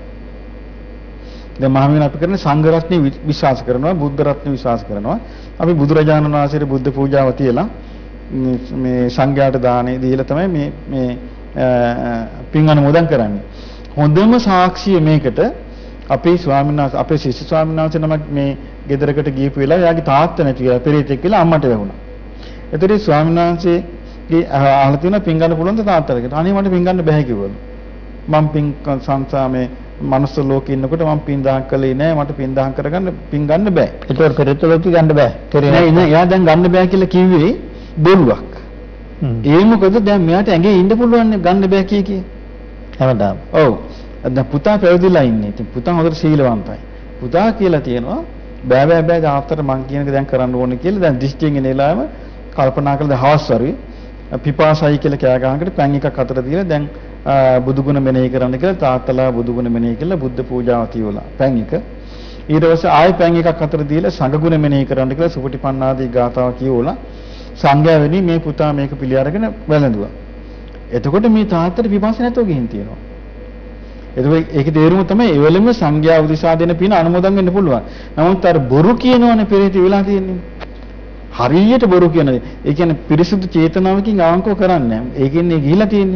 දැන් මහමෙන් අපි කරන්නේ සංඝ රත්නේ විශ්වාස කරනවා, බුද්ධ රත්නේ විශ්වාස කරනවා. අපි බුදුරජාණන් වහන්සේට බුද්ධ පූජාව තියලා මේ සංඝයාට දානේ දීලා තමයි මේ මේ පින් අනුමෝදන් කරන්නේ. හොඳම සාක්ෂිය මේකට අපේ ස්වාමීන් වහන්සේ අපේ ශිෂ්‍ය ස්වාමීන් වහන්සේ නමක් මේ ගෙදරකට ගියපු වෙලාව එයාගේ තාත්තා නැති කියලා පෙරේතෙක් කියලා අම්මට වැහුණා. එතකොට ස්වාමීන් වහන්සේගේ අහලා තියෙන පින් ගන්න පුළුවන් ද තාත්තලකට. අනේ මට පින් ගන්න බෑ කිව්වලු. මම පින් සංසාමේ මනුස්ස ලෝකේ ඉන්නකොට මම පින් දහම් කළේ නෑ මට පින් දහම් කරගන්න පින් ගන්න බෑ. ඒතකොට පෙරේත ලෝකෙ ගන්න බෑ. නෑ නෑ එයා දැන් ගන්න බෑ කියලා කිව්වේ බොරුවක්. ඒ මොකද දැන් මෙයාට ඇඟේ ඉන්න පුළුවන් ගන්න බෑ කිය කී. හැමදාම. ඔව්. දැන් පුතා පැවිදිලා ඉන්නේ. ඉතින් පුතා හොඳට සීලවන්තයි. පුතා කියලා තියෙනවා බෑ බෑ බෑ තාත්තට මං කියන එක දැන් කරන්න ඕනේ කියලා දැන් දිෂ්ටියෙන් එන එලාම කල්පනා කළා හවස් වරුවේ පිපාසයි කියලා කෑ ගහනකොට පැන් එකක් අතට දීලා දැන් බුදුගුණ මෙනෙහි කරන්න කියලා තාත්තලා බුදුගුණ මෙනෙහි කළා බුද්ධ පූජාව තියවලා පැන් එක ඊට පස්සේ ආයෙ පැන් එකක් අතට දීලා සංඝගුණ මෙනෙහි කරන්න කියලා සුපටිපන්නාදී ගාථාව කියවලා සංඝයා වෙනි මේ පුතා මේක පිළි අරගෙන වැළඳුවා. එතකොට මේ තාත්තට පිපාස නැතෝ ගිහින් තියෙනවා. එතකොට ඒකේ තේරුම තමයි ඒ වෙලෙම සංඝයා උදෙසා දෙන පින අනුමෝදන් වෙන්න පුළුවන්. නමුත් අර බොරු කියනවනේ පෙරේත වෙලා තියෙන්නේ. හරියට බොරු කියනවා. ඒ කියන්නේ පිරිසුදු චේතනාවකින් අවංකව කරන්නේ නැහැ. ඒකෙන්නේ ගිහිලා තියෙන්නේ.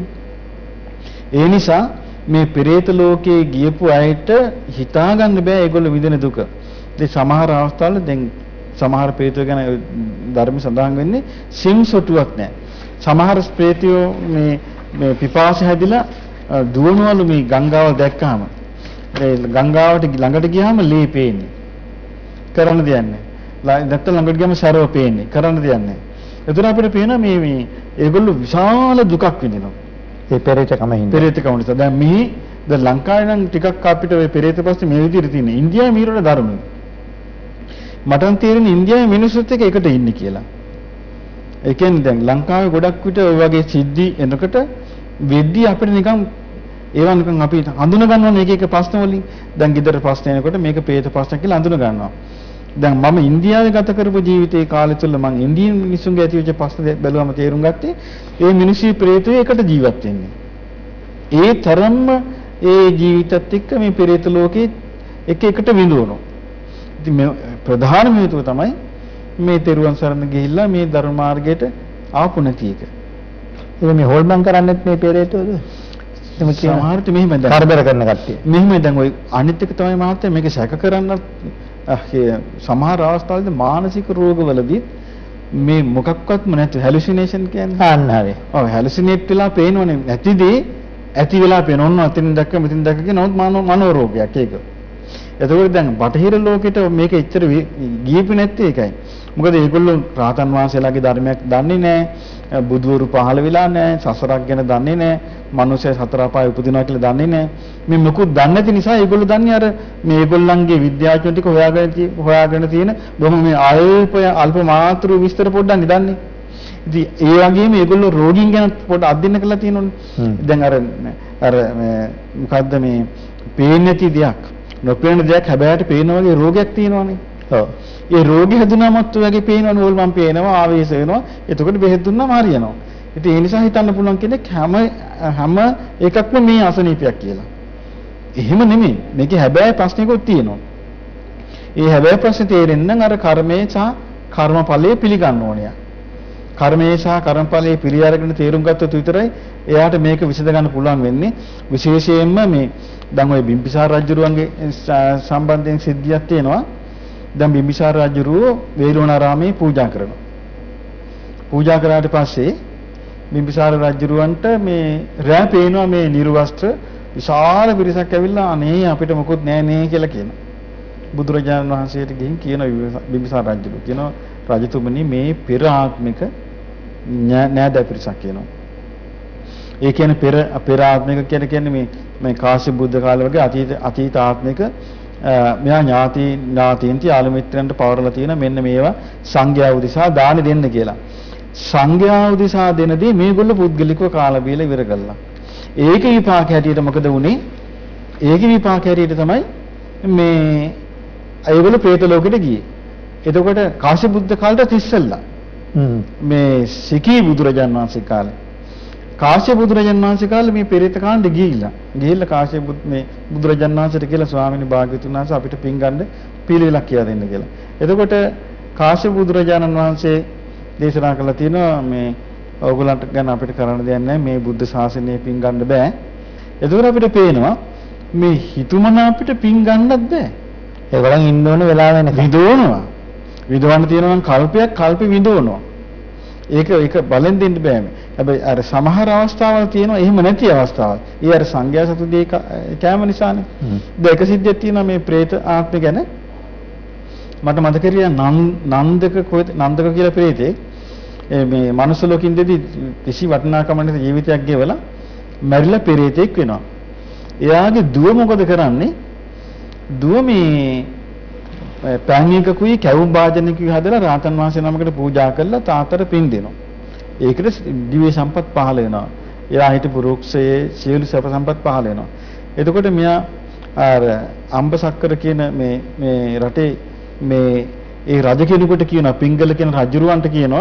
ඒ නිසා මේ පෙරේත ලෝකයේ ගියපු අයට හිතා ගන්න බෑ ඒගොල්ලෝ විඳින දුක. ඒ සමහර අවස්ථාවල දැන් සමහර ප්‍රේතයෝ ගැන ධර්ම සඳහන් වෙන්නේ සිම් සොටුවක් නැහැ. සමහර ප්‍රේතයෝ මේ මේ පිපාස හැදිලා දුවනවලු මේ ගංගාව දැක්කහම ඒ ගංගාවට ළඟට ගියාම ලේ පේන්නේ. කරන්න දෙයක් නැහැ. නැත්නම් ළඟට ගියාම සරව පේන්නේ. කරන්න දෙයක් නැහැ. එතන අපිට පේනවා මේ මේ ඒගොල්ලෝ විශාල දුකක් විඳිනවා. ඒ පෙරේතකම හින්දා. පෙරේතකම නිසා. දැන් මෙහි දැන් ලංකාවේ නම් ටිකක් අපිට ඔය පෙරේත ප්‍රශ්නේ මේ විදිහට තියෙන. ඉන්දියාවේ මීරවල ධර්මයි. මට නම් තේරෙන්නේ ඉන්දියාවේ මිනිස්සුත් එක්ක එකට ඉන්නේ කියලා. ඒ කියන්නේ දැන් ලංකාවේ ගොඩක් විට ඔය වගේ සිද්ධි එනකොට වෙද්දී අපිට නිකන් ඒවා නිකන් අපි හඳුන ගන්නවා මේක එක ප්‍රශ්න වලින්. දැන් ගෙදර ප්‍රශ්න එනකොට මේක ප්‍රේත ප්‍රශ්න කියලා හඳුන ගන්නවා. දැන් මම ඉන්දියාවේ ගත කරපු ජීවිතේ කාලය තුල මම ඉන්දියන් මිනිස්සුන්ගේ ඇති වෙච්ච ප්‍රශ්න බැලුවම තේරුම් ගත්තේ ඒ මිනිස්සු ප්‍රේතයෝ එකට ජීවත් වෙන්නේ. ඒ තරම්ම ඒ ජීවිතත් එක්ක මේ පෙරේත ලෝකේ එක එකට විඳවනවා. ඉතින් මේ ප්‍රධානම හේතුව තමයි මේ තෙරුවන් සරණ ගිහිල්ලා මේ ධර්ම මාර්ගයට ආපු නැති එක. ඒක මේ හොල්මන් කරන්නේත් මේ පෙරේතෝද? එහෙම කියන සමහරට මෙහෙම දැන් කරදර කරන කට්ටිය. මෙහෙම දැන් ওই අනිත් එක තමයි මහත්තයා මේක සැක කරන්නත් සමහර අවස්ථාවලදී මානසික රෝගවලදී මේ මොකක්වත්ම නැති හැලුසිනේෂන් කියන්නේ. අන්න හරි. ඔව් හැලුසිනේට් වෙලා පේනවනේ නැතිදී ඇති වෙලා පේන ඕන අතින් දැක්ක මෙතින් දැක්ක කියනොත් මනෝ මනෝ රෝගයක් ඒක. එතකොට දැන් බටහිර ලෝකෙට මේක එච්චර ගියපු නැත්තේ ඒකයි. මොකද ඒගොල්ලෝ රාතන් වහන්සේලාගේ ධර්මයක් දන්නේ නැහැ. බුදුවරු පහළ වෙලා නැහැ. සසරක් ගැන දන්නේ නැහැ. මනුස්සය සතර අපාය උපදිනවා කියලා දන්නේ නැහැ. මේ මොකුත් දන්නේ නැති නිසා ඒගොල්ලෝ දන්නේ අර මේ ඒගොල්ලන්ගේ විද්‍යාඥයෝ ටික හොයාගෙන හොයාගෙන තියෙන බොහොම මේ අල්ප අල්ප මාත්‍ර විස්තර පොඩ්ඩක් නිදන්නේ. ඉතින් ඒ වගේම ඒගොල්ලෝ රෝගීන් ගැන පොඩ්ඩක් අධ්‍යයනය කරලා තියෙනවනේ. දැන් අර අර මොකද්ද මේ පේන්නේ නැති දෙයක් නොපේන දෙයක් හැබැයිට පේන වගේ රෝගයක් තියෙනවනේ. ඔව්. ඒ රෝගේ හැදුනමත් ඔයගේ පේනවනේ ඕල් මම පේනවා ආවේශ වෙනවා. එතකොට බෙහෙත් දුන්නාම හරියනවා. ඉතින් ඒ නිසා හිතන්න පුළුවන් කෙනෙක් හැම හැම එකක්ම මේ අසනීපයක් කියලා. එහෙම නෙමෙයි. මේකේ හැබැයි ප්‍රශ්නයක්වත් තියෙනවා. ඒ හැබැයි ප්‍රශ්නේ තේරෙන්න නම් අර කර්මයේ සහ කර්මඵලයේ පිළිගන්න ඕනේ. කර්මයේ සහ කර්මඵලයේ පිළි අරගෙන තේරුම් ගත්තොත් විතරයි එයාට මේක විසඳ ගන්න පුළුවන් වෙන්නේ. විශේෂයෙන්ම මේ දැන් ওই බිම්බිසාර රජුරුවන්ගේ සම්බන්ධයෙන් සිද්ධියක් තියෙනවා. දැන් බිම්බිසාර රජුරුව වේළුවනාරාමේ පූජා කරනවා. පූජා කරාට පස්සේ බිම්බිසාර රජුරුවන්ට මේ රෑ පේනවා මේ නිර්වස්ත්‍ර විශාල පිරිසක් ඇවිල්ලා අනේ අපිට මොකුත් නෑ නේ කියලා කියනවා. බුදුරජාණන් වහන්සේට ගිහින් කියන බිම්බිසාර රජුරුව කියනවා රජතුමනි මේ පෙර ආත්මික නෑදෑ පිරිසක් කියනවා. ඒ කියන්නේ පෙර පෙර ආත්මික කියන්නේ මේ මේ කාශ්‍යප බුද්ධ කාලේ වගේ අතීත අතීත ආත්මික මෙහා ඥාති ඥාතීන්ති ආල මිත්‍රයන්ට පවරලා තියෙන මෙන්න මේවා සංඝයා උදෙසා දාන දෙන්න කියලා. සංඝයා උදෙසා දෙනදී මේගොල්ලෝ පුද්ගලිකව කාලා බීලා ඉවර කළා. ඒක විපාක හැටියට මොකද වුනේ? ඒක විපාක හැටියට තමයි මේ ඒගොල්ලෝ പ്രേත ලෝකෙට ගියේ. එතකොට කාශ්‍යප බුද්ධ කාලේට ඉස්සෙල්ලා මේ සිකී බුදුරජාන් වහන්සේ කාලේ කාශ්‍යප බුදුරජාන් වහන්සේ කාලේ මේ පෙරේත කාණ්ඩ ගිහිල්ලා ගිහිල්ලා කාශ්‍යප මේ බුදුරජාන් වහන්සේට කියලා ස්වාමීනි භාග්‍යතුන් වහන්සේ අපිට පින් ගන්න පිළිවෙලක් කියලා දෙන්න කියලා. එතකොට කාශ්‍යප බුදුරජාණන් වහන්සේ දේශනා කළා තියෙනවා මේ ඕගොල්ලන්ට ගැන අපිට කරන්න දෙයක් නැහැ මේ බුද්ධ ශාසනයේ පින් ගන්න බෑ. එතකොට අපිට පේනවා මේ හිතුමන අපිට පින් ගන්නත් බෑ. ඒගොල්ලන් ඉන්න ඕන වෙලාව වෙනකන් විදෝනවා. විදවන්න තියෙනවා නම් කල්පයක් කල්පෙ විදවනවා. ඒක ඒක බලෙන් දෙන්න බෑ මේ. හැබැයි අර සමහර අවස්ථාවල් තියෙනවා එහෙම නැති අවස්ථාවල්. ඒ අර සංඝයා සතු දේ කෑම නිසානේ. දෙක සිද්ධියක් තියෙනවා මේ പ്രേත ආත්මය ගැන. මට මතකරියා නන්දක කොහෙද නන්දක කියලා പ്രേතේ මේ මනුස්ස ලෝකින් දෙදී කිසි වටිනාකමක් නැති ජීවිතයක් ගෙවලා මැරිලා പ്രേතෙක් වෙනවා. එයාගේ දුව මොකද කරන්නේ? දුව මේ පැන් එකකුයි කැවුම් වාදනයකුයි හදලා රාතන් වහන්සේ නමකට පූජා කරලා තාතර පින් දෙනවා. ඒකට දිව්‍ය සම්පත් පහළ වෙනවා. එයා හිටපු රුක්ෂයේ සියලු සැප සම්පත් පහළ වෙනවා. එතකොට මෙයා අර අම්බසක්කර කියන මේ මේ රටේ මේ ඒ රජ කෙනෙකුට කියනවා පිංගල කියන රජුරවන්ට කියනවා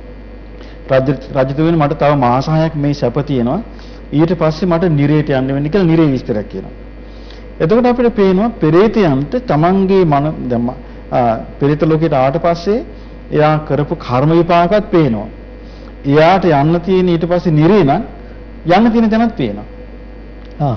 රජ රජතුමනි මට තව මාස හයක් මේ සැප තියෙනවා. ඊට පස්සේ මට නිරේට යන්න වෙන්නේ කියලා නිරේ විස්තරයක් කියනවා. එතකොට අපිට පේනවා පෙරේතයන්ට තමන්ගේ මන දැන් පෙරේත ලෝකයට ආවට පස්සේ එයා කරපු කර්ම විපාකات පේනවා. එයාට යන්න තියෙන ඊට පස්සේ නිරේ නම් යන්න තියෙන තැනත් පේනවා. ආ.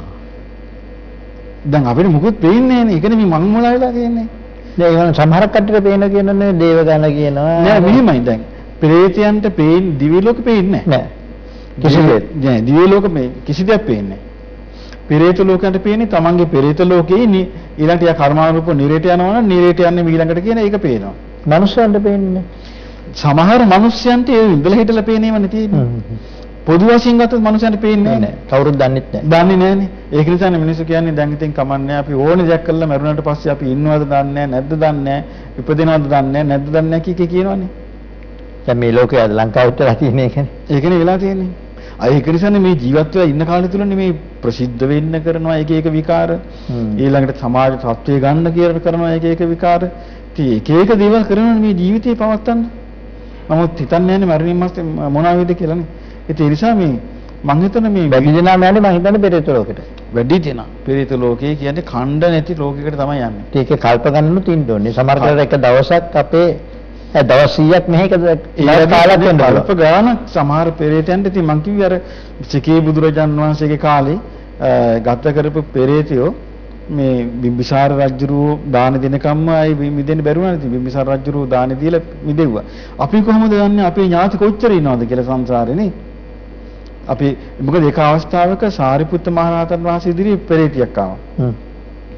දැන් අපිට මොකුත් පේන්නේ නැහැ නේ. ඒකනේ මේ මං මොලා වෙලා තියෙන්නේ. දැන් ඒවන සමහර කට්ටියට පේන කියනනේ දේවගණ කියනවා. නෑ මෙහිමයි දැන්. පෙරේතයන්ට පේන්නේ දිව්‍ය ලෝකෙ පේන්නේ නැහැ. නෑ. කිසිදෙයක් නෑ දිව්‍ය ලෝකෙ මේ කිසිදයක් පේන්නේ නැහැ. පෙරේත ලෝකයට පේන්නේ තමන්ගේ පෙරේත ලෝකේ ඊළඟට යා කර්මානුරූප නිරේට යනවා නම් නිරේට යන්නේ ඊළඟට කියන ඒක පේනවා. මනුස්සයන්ට පේන්නේ සමහර මනුස්සයන්ට ඒ ඉඳලා හිටලා පේනේවනේ තියෙන්නේ. පොදු වශයෙන් ගත්තොත් මනුස්සයන්ට පේන්නේ නැහැ. කවුරුත් දන්නෙත් නැහැ. දන්නේ නැහනේ. ඒක නිසානේ මිනිස්සු කියන්නේ දැන් ඉතින් කමන්නේ අපි ඕනේ දෙයක් කළා මරුණාට පස්සේ අපි ඉන්නවද දන්නේ නැහැ නැද්ද දන්නේ නැහැ. ඉපදිනවද දන්නේ නැහැ නැද්ද දන්නේ නැහැ කී කී කියනවනේ. දැන් මේ ලෝකයේ අද ලංකාවට වෙලා තියෙන එකනේ. ඒකනේ වෙලා තියෙන්නේ. අය ඒක නිසානේ මේ ජීවත් වෙලා ඉන්න කාලේ තුලනේ මේ ප්‍රසිද්ධ වෙන්න කරනවා එක එක විකාර. ඊළඟට සමාජ තත්ත්වය ගන්න කියලා කරනවා එක එක විකාර. ඉතින් එක එක දේවල් කරනවා මේ ජීවිතේ පවත්තන්න. නමුත් හිතන්නේ නැහැ මරණින් මස්සේ මොනවා වෙයිද කියලානේ. ඒ නිසා මේ මං හිතන මේ වැඩි දෙනා යන්නේ මං හිතන්නේ පෙරේත ලෝකෙට. වැඩි දෙනා පෙරේත ලෝකේ කියන්නේ ඛණ්ඩ නැති ලෝකයකට තමයි යන්නේ. ඒක කල්ප ගන්නනුත් ඉන්න ඕනේ. සමහර වෙලාවට එක දවසක් අපේ දවස් සීයක් මෙහෙක කාලයක් වෙන්න කල්ප ගානක් සමහර පෙරේතයන්ට ඉතින් මං කිව්වේ අර සිකේ බුදුරජාන් වහන්සේගේ කාලේ ගත කරපු පෙරේතයෝ මේ බිම්බිසාර රජුරෝ දාන දෙනකම්ම අය මිදෙන්න බැරුණා ඉතින් බිම්බිසාර රජුරෝ දාන දීලා මිදෙව්වා. අපි කොහොමද දන්නේ අපේ ඥාති කොච්චර ඉන්නවද කියලා සංසාරේ නේ. අපි මොකද ඒක අවස්ථාවක සාරිපුත්ත මහ රහතන් වහන්සේ ඉදිරියේ පෙරේතියක් ආවා.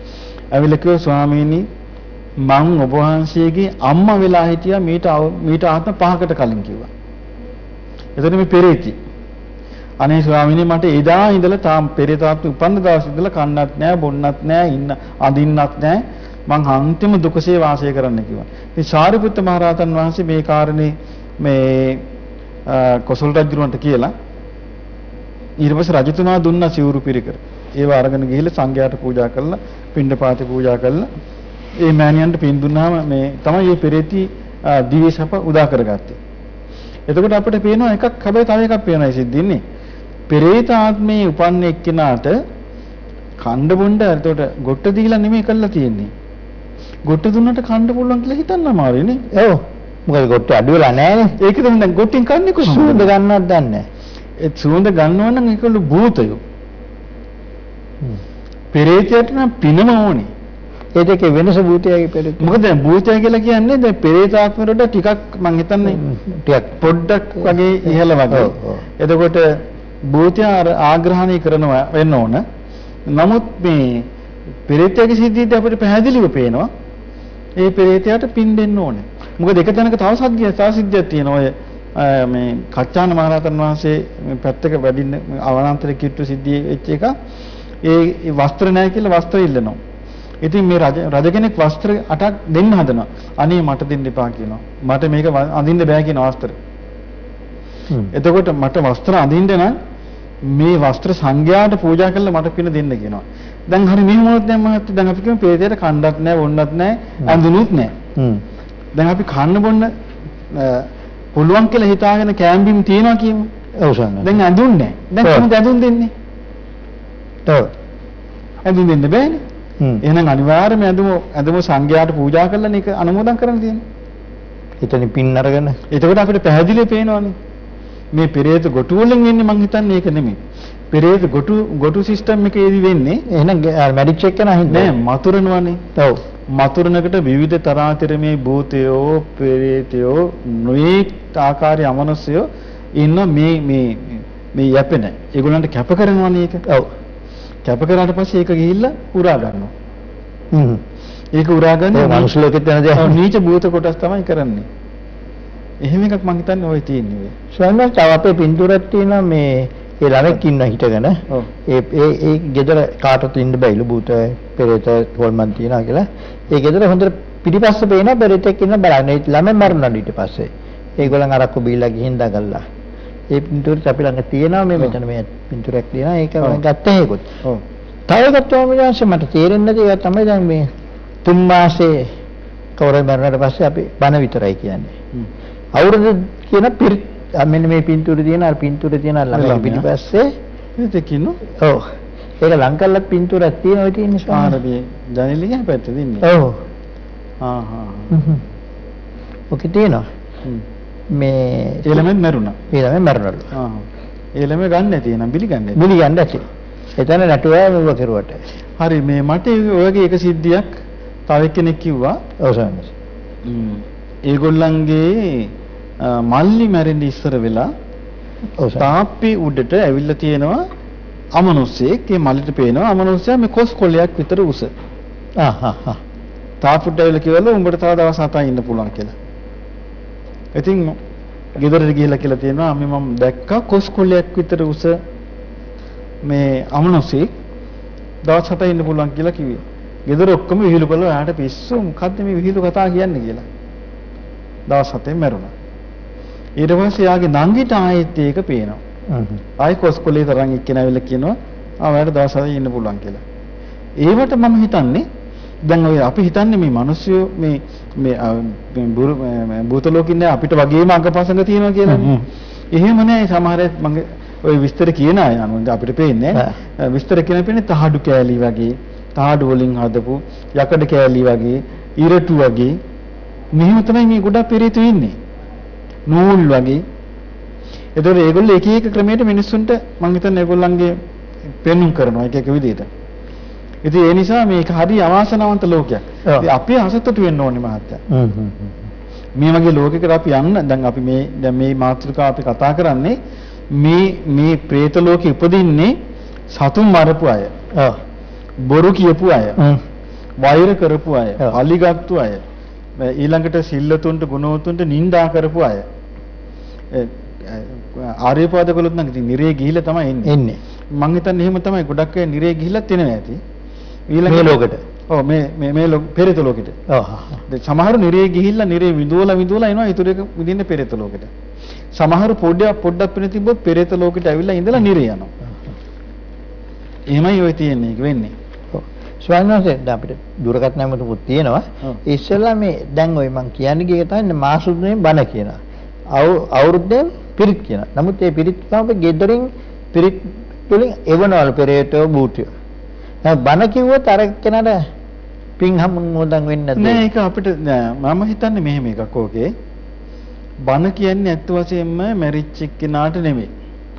ඇවිල්ලා කිව්වා ස්වාමීනි මං ඔබ වහන්සේගේ අම්මා වෙලා හිටියා මීට අව- මීට ආත්ම පහකට කලින් කිව්වා. එතකොට මේ පෙරේති. අනේ ස්වාමීනි මට එදා ඉඳලා තාම පෙරේතාත් උපන්න දවසේ ඉඳලා කන්නත් නැහැ බොන්නත් නැහැ ඉන්න අඳින්නත් නැහැ මං අන්තිම දුකසේ වාසය කරන්න කිව්වා. ඉතින් සාරිපුත්ත මහ රහතන් වහන්සේ මේ කාරණේ මේ කොසල් රජුන්ට කියලා ඊට පස්සේ රජතුමා දුන්නා සිවුරු පිරිකර. ඒව අරගෙන ගිහිල්ලා සංඝයාට පූජා කළා, පිණ්ඩපාතේ පූජා කළා. ඒ මෑණියන්ට පින් දුන්නාම මේ තමයි මේ පෙරේති දිව්‍ය සප උදා කරගත්තේ. එතකොට අපිට පේනවා එකක් හැබැයි තව එකක් පේනවා සිද්ධින්නේ. පෙරේත ආත්මේ උපන්න එක්කෙනාට කණ්ඩ බොණ්ඩ එතකොට ගොට්ට දීලා නෙමෙයි කළා තියෙන්නේ. ගොට්ට දුන්නට කණ්ඩ පුළුවන් කියලා හිතන්න අමාරුයි නේ. ඔව්. මොකද ගොට්ට අඩු වෙලා නැහැනේ. ඒකද මම දැන් ගොට්ටින් කන්නේ කොහොමද? සුවඳ ගන්නවත් දන්නේ නැහැ. ඒ සුවඳ ගන්නව නම් ඒකළු භූතයෝ. පෙරේතයට නම් පිනම ඕනේ. ඒ දෙකේ වෙනස භූතයගේ පෙරේත. මොකද දැන් භූතය කියලා කියන්නේ දැන් පෙරේත ආත්ම වලට ටිකක් මම හිතන්නේ ටිකක් පොඩ්ඩක් වගේ ඉහළ වගේ. ඔව්, ඔව්. එතකොට භූතය අර ආග්‍රහණය කරනවා වෙන්න ඕන. නමුත් මේ පෙරේතයේ සිද්ධියදී අපිට පැහැදිලිව පේනවා ඒ පෙරේතයාට පින් දෙන්න ඕනේ. මොකද එක තැනක තව සද්දිය තව සිද්ධියක් තියෙනවා. ඔය මේ කච්චාන මහරහතන් වහන්සේ මේ පැත්තක වැඩින්න අවනාන්තර කිට්ටු සිද්ධියේ වෙච්ච එක ඒ වස්ත්‍ර නැහැ කියලා වස්ත්‍ර ඉල්ලනවා. ඉතින් මේ රජ රජ කෙනෙක් වස්ත්‍ර අටක් දෙන්න හදනවා. අනේ මට දෙන්න එපා කියනවා. මට මේක අඳින්න බෑ කියන වස්ත්‍ර. එතකොට මට වස්ත්‍ර අඳින්න නම් මේ වස්ත්‍ර සංඝයාට පූජා කරලා මට පින දෙන්න කියනවා. දැන් හරි මෙහෙම වුණොත් දැන් මහත්තයා දැන් අපි කියමු පෙරේතයට කණ්ඩක් නැහැ වොන්නත් නැහැ ඇඳුනුත් නැහැ. හ්ම්. දැන් අපි කන්න බොන්න පුළුවන් කියලා හිතාගෙන කැම්බිම් තියනවා කියමු. ඔව් සන්න. දැන් ඇඳුන්නේ නැහැ. දැන් කොහොමද ඇඳුම් දෙන්නේ? ඔව්. ඇඳුම් දෙන්න බෑනේ. හ්ම්. එහෙනම් අනිවාර්යයෙන්ම ඇඳුම ඇඳුම සංඝයාට පූජා කරලා මේක අනුමෝදන් කරන්න තියෙනවා. එතනින් පින් අරගෙන එතකොට අපිට පැහැදිලිව පේනවනේ. මේ පෙරේත ගොටු වලින් වෙන්නේ මං හිතන්නේ ඒක නෙමෙයි. පෙරේත ගොටු ගොටු සිස්ටම් එකේදී වෙන්නේ එහෙනම් මැඩික් චෙක් කරන හින්දා නෑ මතුරනවනේ. ඔව්. මතුරනකට විවිධ තරාතිරමේ භූතයෝ පෙරේතයෝ නොඑක් ආකාරයේ අමනුෂ්‍යයෝ ඉන්න මේ මේ මේ යැපෙන. ඒගොල්ලන්ට කැප කරනවනේ ඒක. ඔව්. කැප කරාට පස්සේ ඒක ගිහිල්ලා උරා ගන්නවා. හ්ම්. ඒක උරා ගන්න ඒ මනුස්ස ලෝකෙත් වෙන දෙයක්. ඔව්, නීච භූත කොටස් තමයි කරන්නේ. එහෙම එකක් මං හිතන්නේ ඔය තියෙන්නේ. ස්වාමීන් වහන්සේ අපේ පින්තූරයක් තියෙනවා මේ ඒ ළමෙක් ඉන්න හිටගෙන ඔව්. ඒ ඒ ඒ ගෙදර කාටවත් ඉන්න බැයිලු භූත පෙරේත හොල්මන් තියනවා කියලා. ඒ ගෙදර හොඳට පිටිපස්ස පේන පෙරේතෙක් ඉන්න බලන්න. ඒ ළමයි මරුණා ඊට පස්සේ. ඒගොල්ලන් අරක්කු බීලා ගිහින් දගල්ලා. ඒ පින්තූරෙත් අපි ළඟ තියෙනවා මේ මෙතන මේ පින්තූරයක් තියෙනවා. ඒක මම ගත්තා ඒකත්. ඔව්. තව එකක් තමයි මට තේරෙන්නේ නැති එක තමයි දැන් මේ තුන් මාසේ කවුරුයි මරණයට පස්සේ අපි බණ විතරයි කියන්නේ. අවුරුදු කියන පිරිත් මෙන්න මේ පින්තූරේ තියෙන අර පින්තූරේ තියෙන ළමයි පිටිපස්සේ ඒකකින් ඔව් ඒක ලං කරලා පින්තූරයක් තියෙන ඔය තියෙන නිසා ආරදී ජනේලිය පැත්තේ ඉන්නේ. ඔව් ආ හා. ඔක තියෙනවා. මේ ඊළමෙන් මරුණා. ඊළමෙන් මරණලු. ආ. ඊළමෙ ගන්න නැති එනම් බිලි ගන්න නැති. බුලි ගන්න ඇති. එතන නටුවා මෙව කෙරුවට. හරි මේ මට ඔයගේ එක සිද්ධියක් තව එක්කෙනෙක් කිව්වා. ඔව් සාමස්. ඒගොල්ලන්ගේ මල්ලි මැරෙන්න ඉස්සර වෙලා ඔව් සාමස්. තාප්පේ උඩට ඇවිල්ලා තියෙනවා අමනුස්සයෙක්. ඒ මල්ලිට පේනවා අමනුස්සයා මේ කොස් කොළයක් විතර උස. ආ හා හා. තාප්පුට ඇවිල්ලා කිව්වලු උඹට තව දවස් හතක් ඉන්න පුළුවන් කියලා. ඉතින් ගෙදරට ගිහිල්ලා කියලා තියෙනවා අම්මේ මම දැක්කා කොස් කොළයක් විතර උස මේ අමනුස්සයෙක් දවස් හතක් ඉන්න පුළුවන් කියලා කිව්වේ. ගෙදර ඔක්කොම විහිළු කළා. එයාට පිස්සු මොකද්ද මේ විහිළු කතා කියන්නේ කියලා. දවස් හතෙන් මැරුණා. ඊට පස්සේ යාගේ නංගිට ආයෙත් ඒක පේනවා. හ්ම්. ආයෙ කොස්කොලේ තරම් එක්කෙනාවිල්ලා කියනවා ආවට දවස් හතක් ඉන්න පුළුවන් කියලා. ඒවට මම හිතන්නේ දැන් ඔය අපි හිතන්නේ මේ මිනිස්සු මේ මේ භූත ලෝකෙින් අපිට වගේම අංගපසංග තියෙනවා කියලා. එහෙම නෑ සමහර මම ඔය විස්තර කියන අය අනුව අපිට පේන්නේ විස්තර කියන පේන්නේ තහඩු කෑලි වගේ තහඩු වලින් හදපු යකඩ කෑලි වගේ ඉරටු වගේ මෙහෙම තමයි මේ ගොඩක් පෙරේතු ඉන්නේ. නූල් වගේ. ඒතකොට ඒගොල්ලෝ එක එක ක්‍රමයකට මිනිස්සුන්ට මම හිතන්නේ ඒගොල්ලන්ගේ පෙන්눔 කරනවා එක එක විදිහට. ඉතින් ඒ නිසා මේක හරි අවාසනාවන්ත ලෝකයක්. ඉතින් අපි අසතුටු වෙන්න ඕනේ මහත්තයා. හ්ම් හ්ම්. මේ වගේ ලෝකයකට අපි යන්න දැන් අපි මේ දැන් මේ මාතෘකාව අපි කතා කරන්නේ මේ මේ പ്രേත ලෝකෙ උපදින්නේ සතුන් මරපු අය. ඔව්. බොරු කියපු අය. හ්ම්. වෛර කරපු අය, ඔව්. අලිගත්තු අය, ඊළඟට සිල්ලතුන්ට ගුණවතුන්ට නිඳා කරපු අය. ඒ ආර්යපාදකලොත් නම් ඉතින් නිරේ ගිහිල්ලා තමයි එන්නේ. එන්නේ. මං හිතන්නේ එහෙම තමයි ගොඩක් අය නිරේ ගිහිල්ලාත් එනවා ඇති. මේ ලෝකෙට. ඔව් මේ මේ මේ ලෝක පෙරේත ලෝකෙට. ඔව්. දැන් සමහරු නිරේ ගිහිල්ලා නිරේ විඳවලා විඳවලා එනවා ඊටු එක විඳින්න පෙරේත ලෝකෙට. සමහරු පොඩ්ඩක් පොඩ්ඩක් පින තිබ්බොත් පෙරේත ලෝකෙට ඇවිල්ලා ඉඳලා නිරේ යනවා. එහෙමයි ඔය තියෙන්නේ ඒක වෙන්නේ. ඔව්. ස්වාමීන් වහන්සේ දැන් අපිට දුරකථන නම්බරකුත් තියෙනවා. ඔව්. ඉස්සෙල්ලා මේ දැන් ඔය මං කියන්නේ ගියේ තමයි මාසුද්දේ බණ කියනවා. අවුරුද්දෙන් පිරිත් කියනවා. නමුත් මේ පිරිත් තමයි ගෙදරින් පිරිත් වලින් එවනවල පෙරේතෝ බූටියෝ. දැන් බණ කිව්වොත් අර කෙනාට පින් හමුනෝදන් වෙන්නේ නැද්ද? නෑ ඒක අපිට නෑ මම හිතන්නේ මෙහෙම එකක් ඕකේ. බණ කියන්නේ ඇත්ත වශයෙන්ම මැරිච් එක්කෙනාට නෙමෙයි.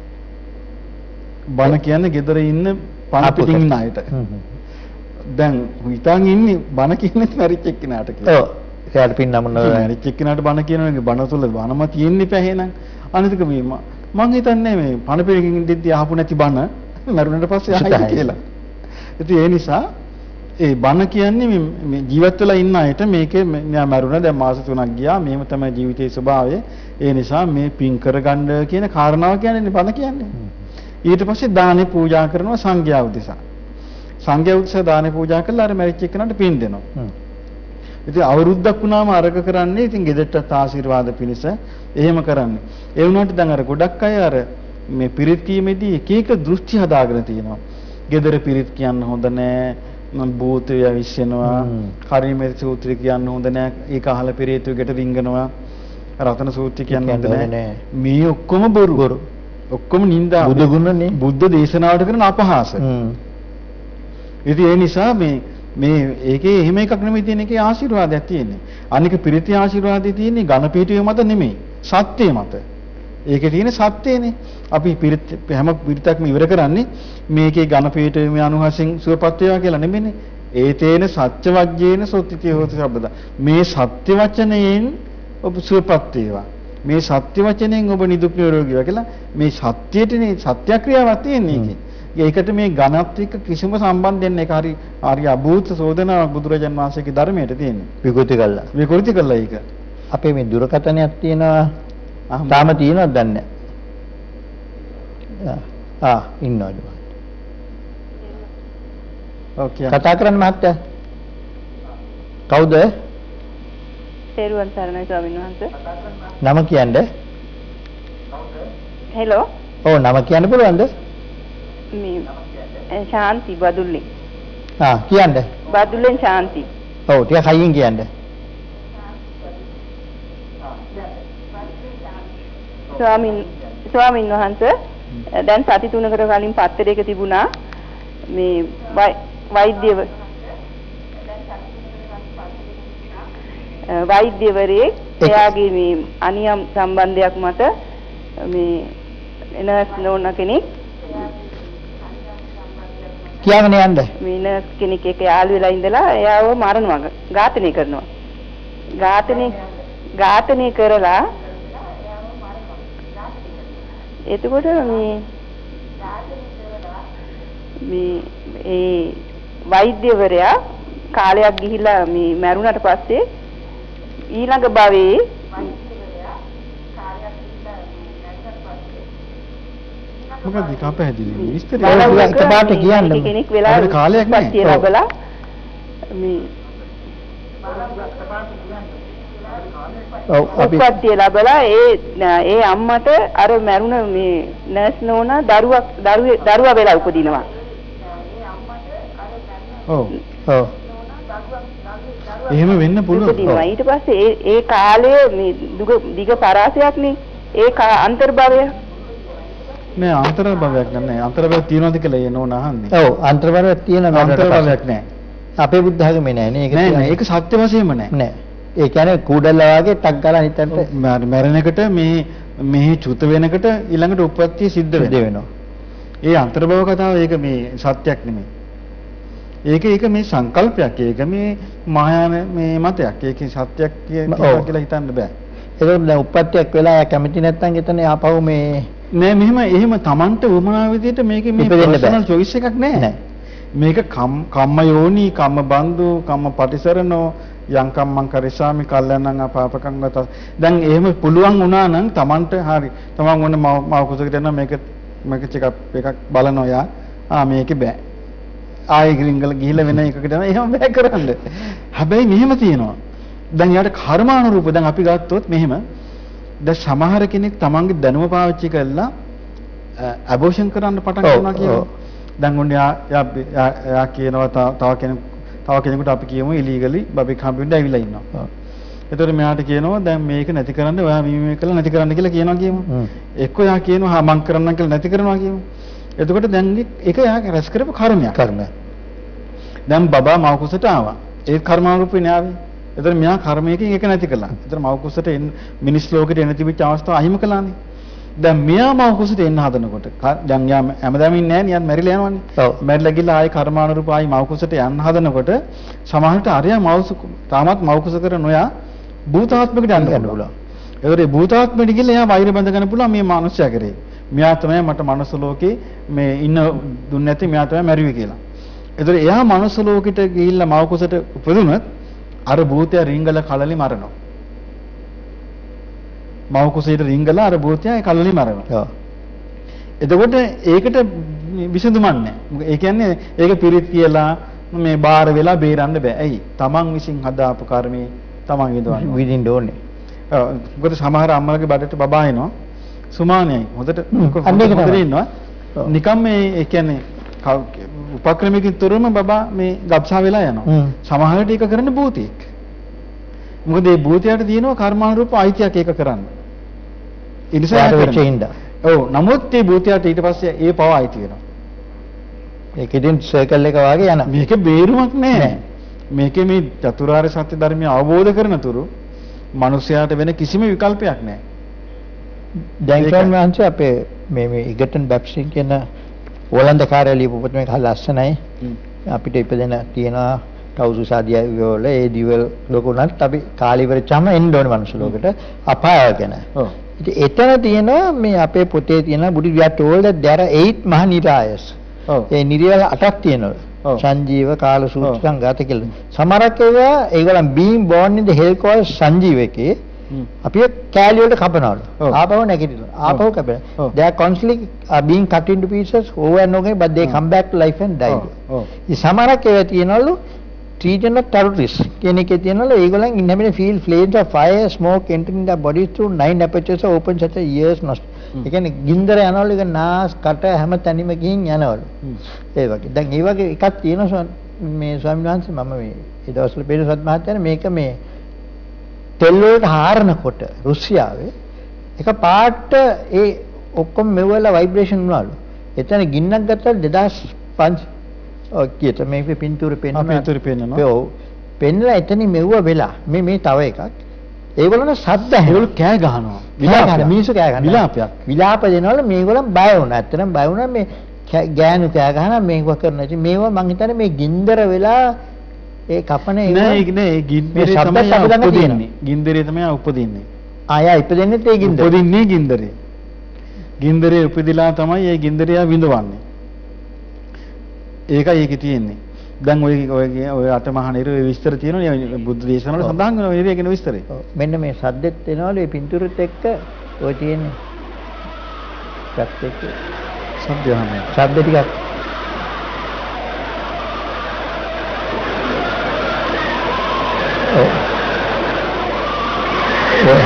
බණ කියන්නේ ගෙදර ඉන්න පණ පිටින් ඉන්න අයට. දැන් හිතන් ඉන්නේ බණ කියන්නේ මැරිච් එක්කෙනාට කියලා. ඔව්. එයාට පින් හමුනෝදන්. මැරිච් එක්කෙනාට බණ කියනවනේ බණ තුල බණම තියෙන්නේ පැහැහෙනම්. අනිතික මේ මං හිතන්නේ මේ පණ පිටින් ඉඳිද්දී අහපු නැති බණ මරුණට පස්සේ අහයි කියලා. ඉතින් ඒ නිසා ඒ බණ කියන්නේ මේ ජීවත් වෙලා ඉන්න අයට මේකේ මෙයා මරුණා දැන් මාස තුනක් ගියා මේව තමයි ජීවිතයේ ස්වභාවය. ඒ නිසා මේ පින් කරගන්න කියන කාරණාව කියන්නේ බණ කියන්නේ. ඊට පස්සේ දානේ පූජා කරනවා සංඝයා උදෙසා. සංඝයා උදෙසා දානේ පූජා කරලා අර මැරිච් එක්කනට පින් දෙනවා. ඉතින් අවුරුද්දක් වුණාම අරක කරන්නේ ඉතින් ගෙදරට ආශිර්වාද පිණිස එහෙම කරන්නේ. ඒ වුණාට දැන් අර ගොඩක් අය අර මේ පිරිත් කීමේදී එක එක දෘෂ්ටි හදාගෙන තියෙනවා. ගෙදර පිරිත් කියන්න හොඳ නෑ. මම භූතය විශ්වෙනවා. කරිමේ සූත්‍රය කියන්න හොඳ නෑ. ඒක අහලා පෙරේතෙකුට රිංගනවා. රතන සූත්‍රය කියන්න හොඳ නෑ. මේ ඔක්කොම බොරු. බොරු. ඔක්කොම නින්දා. බුදු ගුණනේ. බුද්ධ දේශනාවට කරන අපහාස. ඉතින් ඒ නිසා මේ මේ ඒකේ එහෙම එකක් නෙමෙයි තියෙන එකේ ආශිර්වාදයක් තියෙන්නේ. අනික පිරිති ආශිර්වාදය තියෙන්නේ ඝන පීඨිය මත නෙමෙයි. සත්‍ය මත. ඒකේ තියෙන සත්‍යනේ. අපි පිරිත් හැම පිරිතක්ම ඉවර කරන්නේ මේකේ ඝන පීඨියේ අනුහසින් සුවපත් වේවා කියලා නෙමෙයිනේ. ඒ තේන සත්‍ය වජ්ජේන සොත්තිතිය හොති සබ්බද. මේ සත්‍ය වචනයෙන් ඔබ සුවපත් වේවා. මේ සත්‍ය වචනයෙන් ඔබ නිදුක් නිරෝගී වේවා කියලා මේ සත්‍යයටනේ සත්‍යක්‍රියාවක් තියෙන්නේ ඒකේ. ඒකට මේ ඝනත් එක්ක කිසිම සම්බන්ධයක් නැහැ. ඒක හරි හරි අභූත සෝදනාවක් බුදුරජාන් වහන්සේගේ ධර්මයට තියෙන්නේ. විකෘති කළා. විකෘති කළා ඒක. අපේ මේ දුරකථනයක් තියෙනවා. තාම තියෙනවද දන්නේ නැහැ. ආ ඉන්නවද? ඕකේ. කතා කරන්න මහත්තයා. කවුද? තෙරුවන් සරණයි ස්වාමීන් වහන්සේ. නම කියන්නේ? හෙලෝ. ඔව් නම කියන්න පුළුවන්ද? මේ ශාන්ති බදුල්ලේ. ආ කියන්න. බදුල්ලෙන් ශාන්ති. ඔව් ටික හයියෙන් කියන්න. ස්වාමින් ස්වාමින් වහන්සේ දැන් සති තුනකට කලින් පත්තරයක තිබුණා මේ වෛද්‍යව වෛද්‍යවරයෙක් එයාගේ මේ අනියම් සම්බන්ධයක් මත මේ නර්ස් නෝන කෙනෙක් කියන්න යන්න. මේ නර්ස් කෙනෙක් එක්ක යාළු වෙලා ඉඳලා එයාව මරනවා ඝාතනය කරනවා. ඝාතනය ඝාතනය කරලා එතකොට මේ මේ ඒ වෛද්‍යවරයා කාලයක් ගිහිලා මේ මැරුණට පස්සේ ඊළඟ භවයේ මොකද ඒක අපහැදිලි විස්තරය එකපාරට කියන්න. කෙනෙක් වෙලා කාලයක් නැහැ. කියලා බලා මේ ඔව් අපි උපත්ති ලැබලා ඒ ඒ අම්මට අර මැරුණ මේ නර්ස් නෝනා දරුවක් දරුවේ දරුවා වෙලා උපදිනවා. ඔව්. ඔව්. එහෙම වෙන්න පුළුවන්. උපදිනවා. ඊට පස්සේ ඒ ඒ කාලයේ මේ දුක දිග පරාසයක් නේ. ඒ අන්තර්භවය නෑ අන්තර්භවයක් නෑ. අන්තර්භවයක් තියනවාද කියලා ඒ නෝන අහන්නේ. ඔව් අන්තර්භවයක් තියෙනවා. අන්තර්භවයක් නෑ. අපේ බුද්ධ ධර්මේ නෑ නේ. ඒක නෑ නෑ ඒක සත්‍ය වශයෙන්ම නෑ. නෑ. ඒ කියන්නේ කුඩල්ලා වගේ ටක් ගාලා හිටන්ට මැරෙන එකට මේ මෙහි චුත වෙනකට ඊළඟට උප්පත්තිය සිද්ධ වෙනවා. ඒ අන්තර්භව කතාව ඒක මේ සත්‍යක් නෙමෙයි. ඒක ඒක මේ සංකල්පයක්. ඒක මේ මහායාන මේ මතයක්. ඒකේ සත්‍යක් කියලා හිතන්න බෑ. ඒක දැන් උප්පත්තියක් වෙලා යා කැමති නැත්නම් එතන ආපහු මේ නෑ මෙහෙම එහෙම Tamanට උවමනා විදිහට මේකේ මේ පර්සනල් choice එකක් නෑ. මේක කම්ම යෝනි, කම්ම බන්දු, කම්ම පටිසරණෝ යං කම්මං කරිසාමි කල්යනං අපාපකං ගත. දැන් එහෙම පුළුවන් වුණා නම් Tamanට හරි. Taman ඕන මව කුසකට යනවා මේක මේක චෙකප් එකක් බලනවා යා. ආ මේක බෑ. ආයෙ ගිරින්ගල ගිහිල්ලා වෙන එකකට යනවා. එහෙම බෑ කරන්න. හැබැයි මෙහෙම තියෙනවා. දැන් යාට කර්මානුරූප දැන් අපි ගත්තොත් මෙහෙම දැන් සමහර කෙනෙක් Tamanගේ දැනුම පාවිච්චි කරලා ඇබෝෂන් කරන්න පටන් ගන්නවා කියනවා. දැන් ඔන්න යා යා කියනවා තව කෙනෙක් තව කෙනෙකුට අපි කියමු ඉලීගලි බබෙක් හම්බෙන්න ඇවිල්ලා ඉන්නවා. එතකොට මෙයාට කියනවා දැන් මේක නැති කරන්න ඔයා මේ මේ කළා නැති කරන්න කියලා කියනවා කියමු. එක්ක යා කියනවා හා මං කරන්නම් කියලා නැති කරනවා කියමු. එතකොට දැන් ඒක යා රැස් කරපු කර්මයක්. කර්මය. දැන් බබා මව කුසට ආවා. ඒ කර්මානුරූපී න්යාවයි. එතකොට මෙයා කර්මයකින් ඒක නැති කළා. එතකොට මව කුසට මිනිස් ලෝකෙට එන තිබිච්ච අවස්ථාව අහිමි කළානේ. දැන් මෙයා මව කුසට එන්න හදනකොට දැන් යා හැමදාම ඉන්නේ නැහැ නේ. යා මැරිලා යනවනේ. ඔව්. මැරිලා ගිහලා ආයි කර්මානුරූප ආයි මව කුසට යන්න හදනකොට සමහරට අරයා මව තාමත් මව කුස කර නොයා භූතාත්මකට යන්න පුළුවන්. ඒකේ භූතාත්මෙට ගිහලා එයා වෛර බඳ ගන්න පුළුවන් මේ මනුස්සයා කරේ. මෙයා තමයි මට මනුස්ස ලෝකේ මේ ඉන්න දුන්නේ නැති මෙයා තමයි මැරුවේ කියලා. ඒතර එයා මනුස්ස ලෝකෙට ගිහිල්ලා මව කුසට උපදුනොත් අර භූතයා රිංගල කලලි මරනවා. මව කුසේට රිංගලා අර භූතයා කලලි මරනවා. එතකොට ඒකට විසඳුමක් නැහැ. ඒ කියන්නේ ඒක පිරිත් කියලා මේ බාර වෙලා බේරන්න බෑ. ඇයි? Taman විසින් හදාපු කර්මේ Taman විඳවන්න විඳින්න ඕනේ. ඔව්. මොකද සමහර අම්මලගේ බඩට බබා එනවා. සුමානයි. හොඳට හොඳට ඉන්නවා. නිකම් මේ ඒ කියන්නේ උපක්‍රමයකින් තොරම බබා මේ ගබ්සා වෙලා යනවා. සමහරට ඒක කරන්නේ භූතයෙක්. මොකද මේ භූතයට තියෙනවා කර්මානුරූප අයිතියක් ඒක කරන්න. ඒ නිසා වෙච්චින්ද. ඔව්. නමුත් මේ භූතයට ඊට පස්සේ ඒ පව අයිති වෙනවා. ඒකෙදින් සර්කල් එක වාගේ යනවා. මේක බේරුමක් නෑ. මේකේ මේ චතුරාර්ය සත්‍ය ධර්මය අවබෝධ කරන තුරු මිනිස්යාට වෙන කිසිම විකල්පයක් නෑ. දැන් කියන්නේ අපේ මේ මේ ඉගටන් බැප්සින් කියන ඕලන්ද කාර්යය ලියපු පොත මේක හරි ලස්සනයි. අපිට ඉපදෙන තියෙනවා කවුරු සාදියා වල ඒ දිවල් ලෝකුණත් අපි කාලි ඉවරචම එන්න ඕනේ මනුස්ස ලෝකෙට අපාය ගැන. ඔව්. ඉතින් එතන තියෙනවා මේ අපේ පොතේ තියෙන බුදු විහාර told that there are eight මහා නිරායස්. ඔව්. ඒ නිරවල අටක් තියෙනවා. සංජීව කාල සූත්‍ර සංඝාත කියලා. සමහරක් ඒවා ඒගොල්ලන් being born in the hell called Sanjeewa එකේ අපි කැලිය වලට කපනවලු. ආපහු නැගිටිනවා. ආපහු කැපෙනවා. They are constantly are being cut into pieces over and over again but they come back to life and die. ඔව්. ඒ සමහරක් ඒවා තියෙනවලු treated as terrorists. කියන එකේ තියෙනවලු ඒගොල්ලන් inhabit feel flames of fire smoke entering their bodies through nine apertures open such as ears nose. ඒ කියන්නේ ගින්දර යනවලු ඒක නාස් කට හැම තැනම ගිහින් යනවලු. ඒ වගේ. දැන් ඒ වගේ එකක් තියෙනවා මේ ස්වාමීන් වහන්සේ මම මේ ඒ දවස්වල පේනසත් මහත්තයානේ මේක මේ තෙල් වලට හාරනකොට රුසියාවේ එක පාට ඒ ඔක්කොම මෙවල ভাইබ්‍රේෂන් වුණාලු. එතන ගින්නක් ගත්තා දෙදාස් පන්සිය ඔය කීයට මේ පින්තූරේ පෙන්නනවා. පින්තූරේ පෙන්නනවා. ඔව්. පෙන්නලා එතනින් මෙව්ව වෙලා මේ මේ තව එකක්. ඒගොල්ලෝ සද්ද ඇහෙවලු කෑ ගහනවා. විලාප මිනිස්සු කෑ ගහනවා. විලාපයක්. විලාප දෙනවලු මේගොල්ලන් බය වුණා. ඇත්තටම බය වුණා මේ ගෑනු කෑ ගහනවා මේක කරනවා. ඉතින් මේවා මං හිතන්නේ මේ ගින්දර වෙලා ඒ කපන ඒ නෑ ඒක නෑ ඒ ගින්දරේ තමයි උපදින්නේ. ගින්දරේ තමයි උපදින්නේ. ආයා ඉපදෙන්නේ ඒ ගින්දරේ. උපදින්නේ ගින්දරේ. ගින්දරේ උපදිලා තමයි ඒ ගින්දරේ විඳවන්නේ. ඒකයි ඒකේ තියෙන්නේ. දැන් ඔය ඔය ඔය අටමහා නිරේ විස්තර තියෙනවනේ බුද්ධ දේශනාවල සඳහන් වෙනවා මේ කියන විස්තරේ. ඔව්. මෙන්න මේ සද්දෙත් එනවලු මේ පින්තූරෙත් එක්ක ඔය තියෙන්නේ. සද්ද එක්ක සද්ද යනවා. සද්ද ටිකක් ඔව්. ඔව්.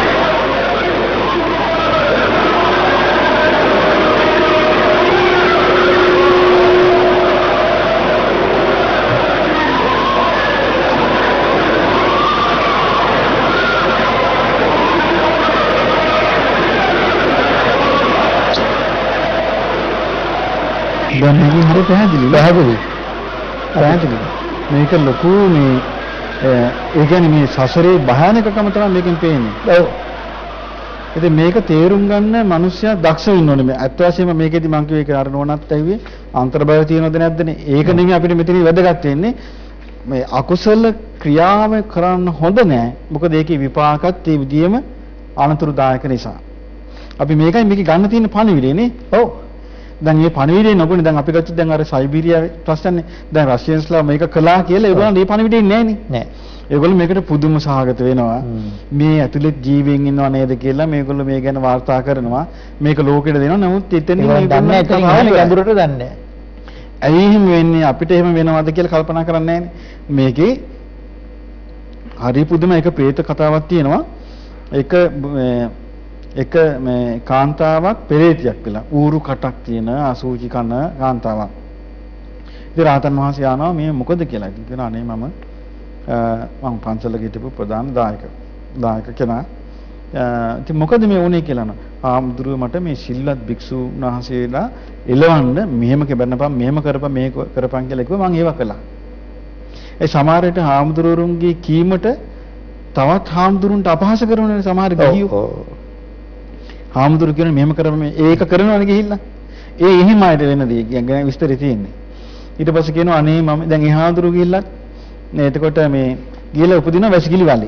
දැන් මේක හරියට පැහැදිලි පැහැදිලි පැහැදිලි මේක ලොකු මේ ඒ කියන්නේ මේ සසරේ භයානකකම තමයි මේකෙන් පේන්නේ. ඔව්. ඉතින් මේක තේරුම් ගන්න මිනිස්සයා දක්ෂ වෙන්න ඕනේ. මේ අත් වශයෙන්ම මේකෙදි මම කිව්වේ ඒක අර නෝනත් ඇවිවේ අන්තර්බය තියෙනවද නැද්දනේ. ඒක නෙමෙයි අපිට මෙතන වැදගත් වෙන්නේ. මේ අකුසල ක්‍රියාව කරන්න හොඳ නෑ. මොකද ඒකේ විපාකත් ඒ විදියම අනතුරුදායක නිසා. අපි මේකයි මේකේ ගන්න තියෙන පණිවිඩය නේ. ඔව්. දැන් මේ පණිවිඩේ නොගුණ දැන් අපි ගත්තොත් දැන් අර සයිබීරියාවේ ප්‍රශ්නේ දැන් රෂියන්ස්ලා මේක කළා කියලා ඒගොල්ලෝ මේ පණිවිඩේ නෑනේ. නෑ. ඒගොල්ලෝ මේකට පුදුම සහගත වෙනවා. මේ ඇතුළේ ජීවීන් ඉන්නව නේද කියලා මේගොල්ලෝ මේ ගැන වාර්තා කරනවා. මේක ලෝකෙට දෙනවා. නමුත් එතනින් මේ දන්නේ නැහැ ගැඹුරට දන්නේ නැහැ. ඇයි එහෙම වෙන්නේ අපිට එහෙම වෙනවද කියලා කල්පනා කරන්නේ නෑනේ. මේකේ හරි පුදුම එක ප්‍රේත කතාවක් තියෙනවා. එක එක මේ කාන්තාවක් පෙරේතියක් කියලා ඌරු කටක් තියෙන අසූචි කන කාන්තාවක්. ඉතින් රාතන් වහන්සේ ආනවා මේ මොකද කියලා. ඉතින් කියනවා අනේ මම මම පන්සලක හිටපු ප්‍රධාන දායක දායක කෙනා. ඉතින් මොකද මේ වුනේ කියලා නෝ. ආම්දුරුව මට මේ සිල්වත් භික්ෂුන් වහන්සේලා එලවන්න මෙහෙම කෙබන්නපන් මෙහෙම කරපන් මේ කරපන් කියලා කිව්වා මම ඒව කළා. ඒ සමහර විට ආම්දුරුවරුන්ගේ කීමට තවත් ආම්දුරුන්ට අපහාස කරන සමහර ගිහියෝ. ආම්දුරු කියන මෙහෙම කරපන් මේක කරනවනේ ගිහිල්ලා. ඒ එහෙමයිද වෙනදී ගැන විස්තරي තියෙන්නේ. ඊට පස්සේ කියනවා අනේ මම දැන් ඒ ආම්දුරු ගිහිල්ලා නේ එතකොට මේ ගිහලා උපදින වැසිකිලි වලේ.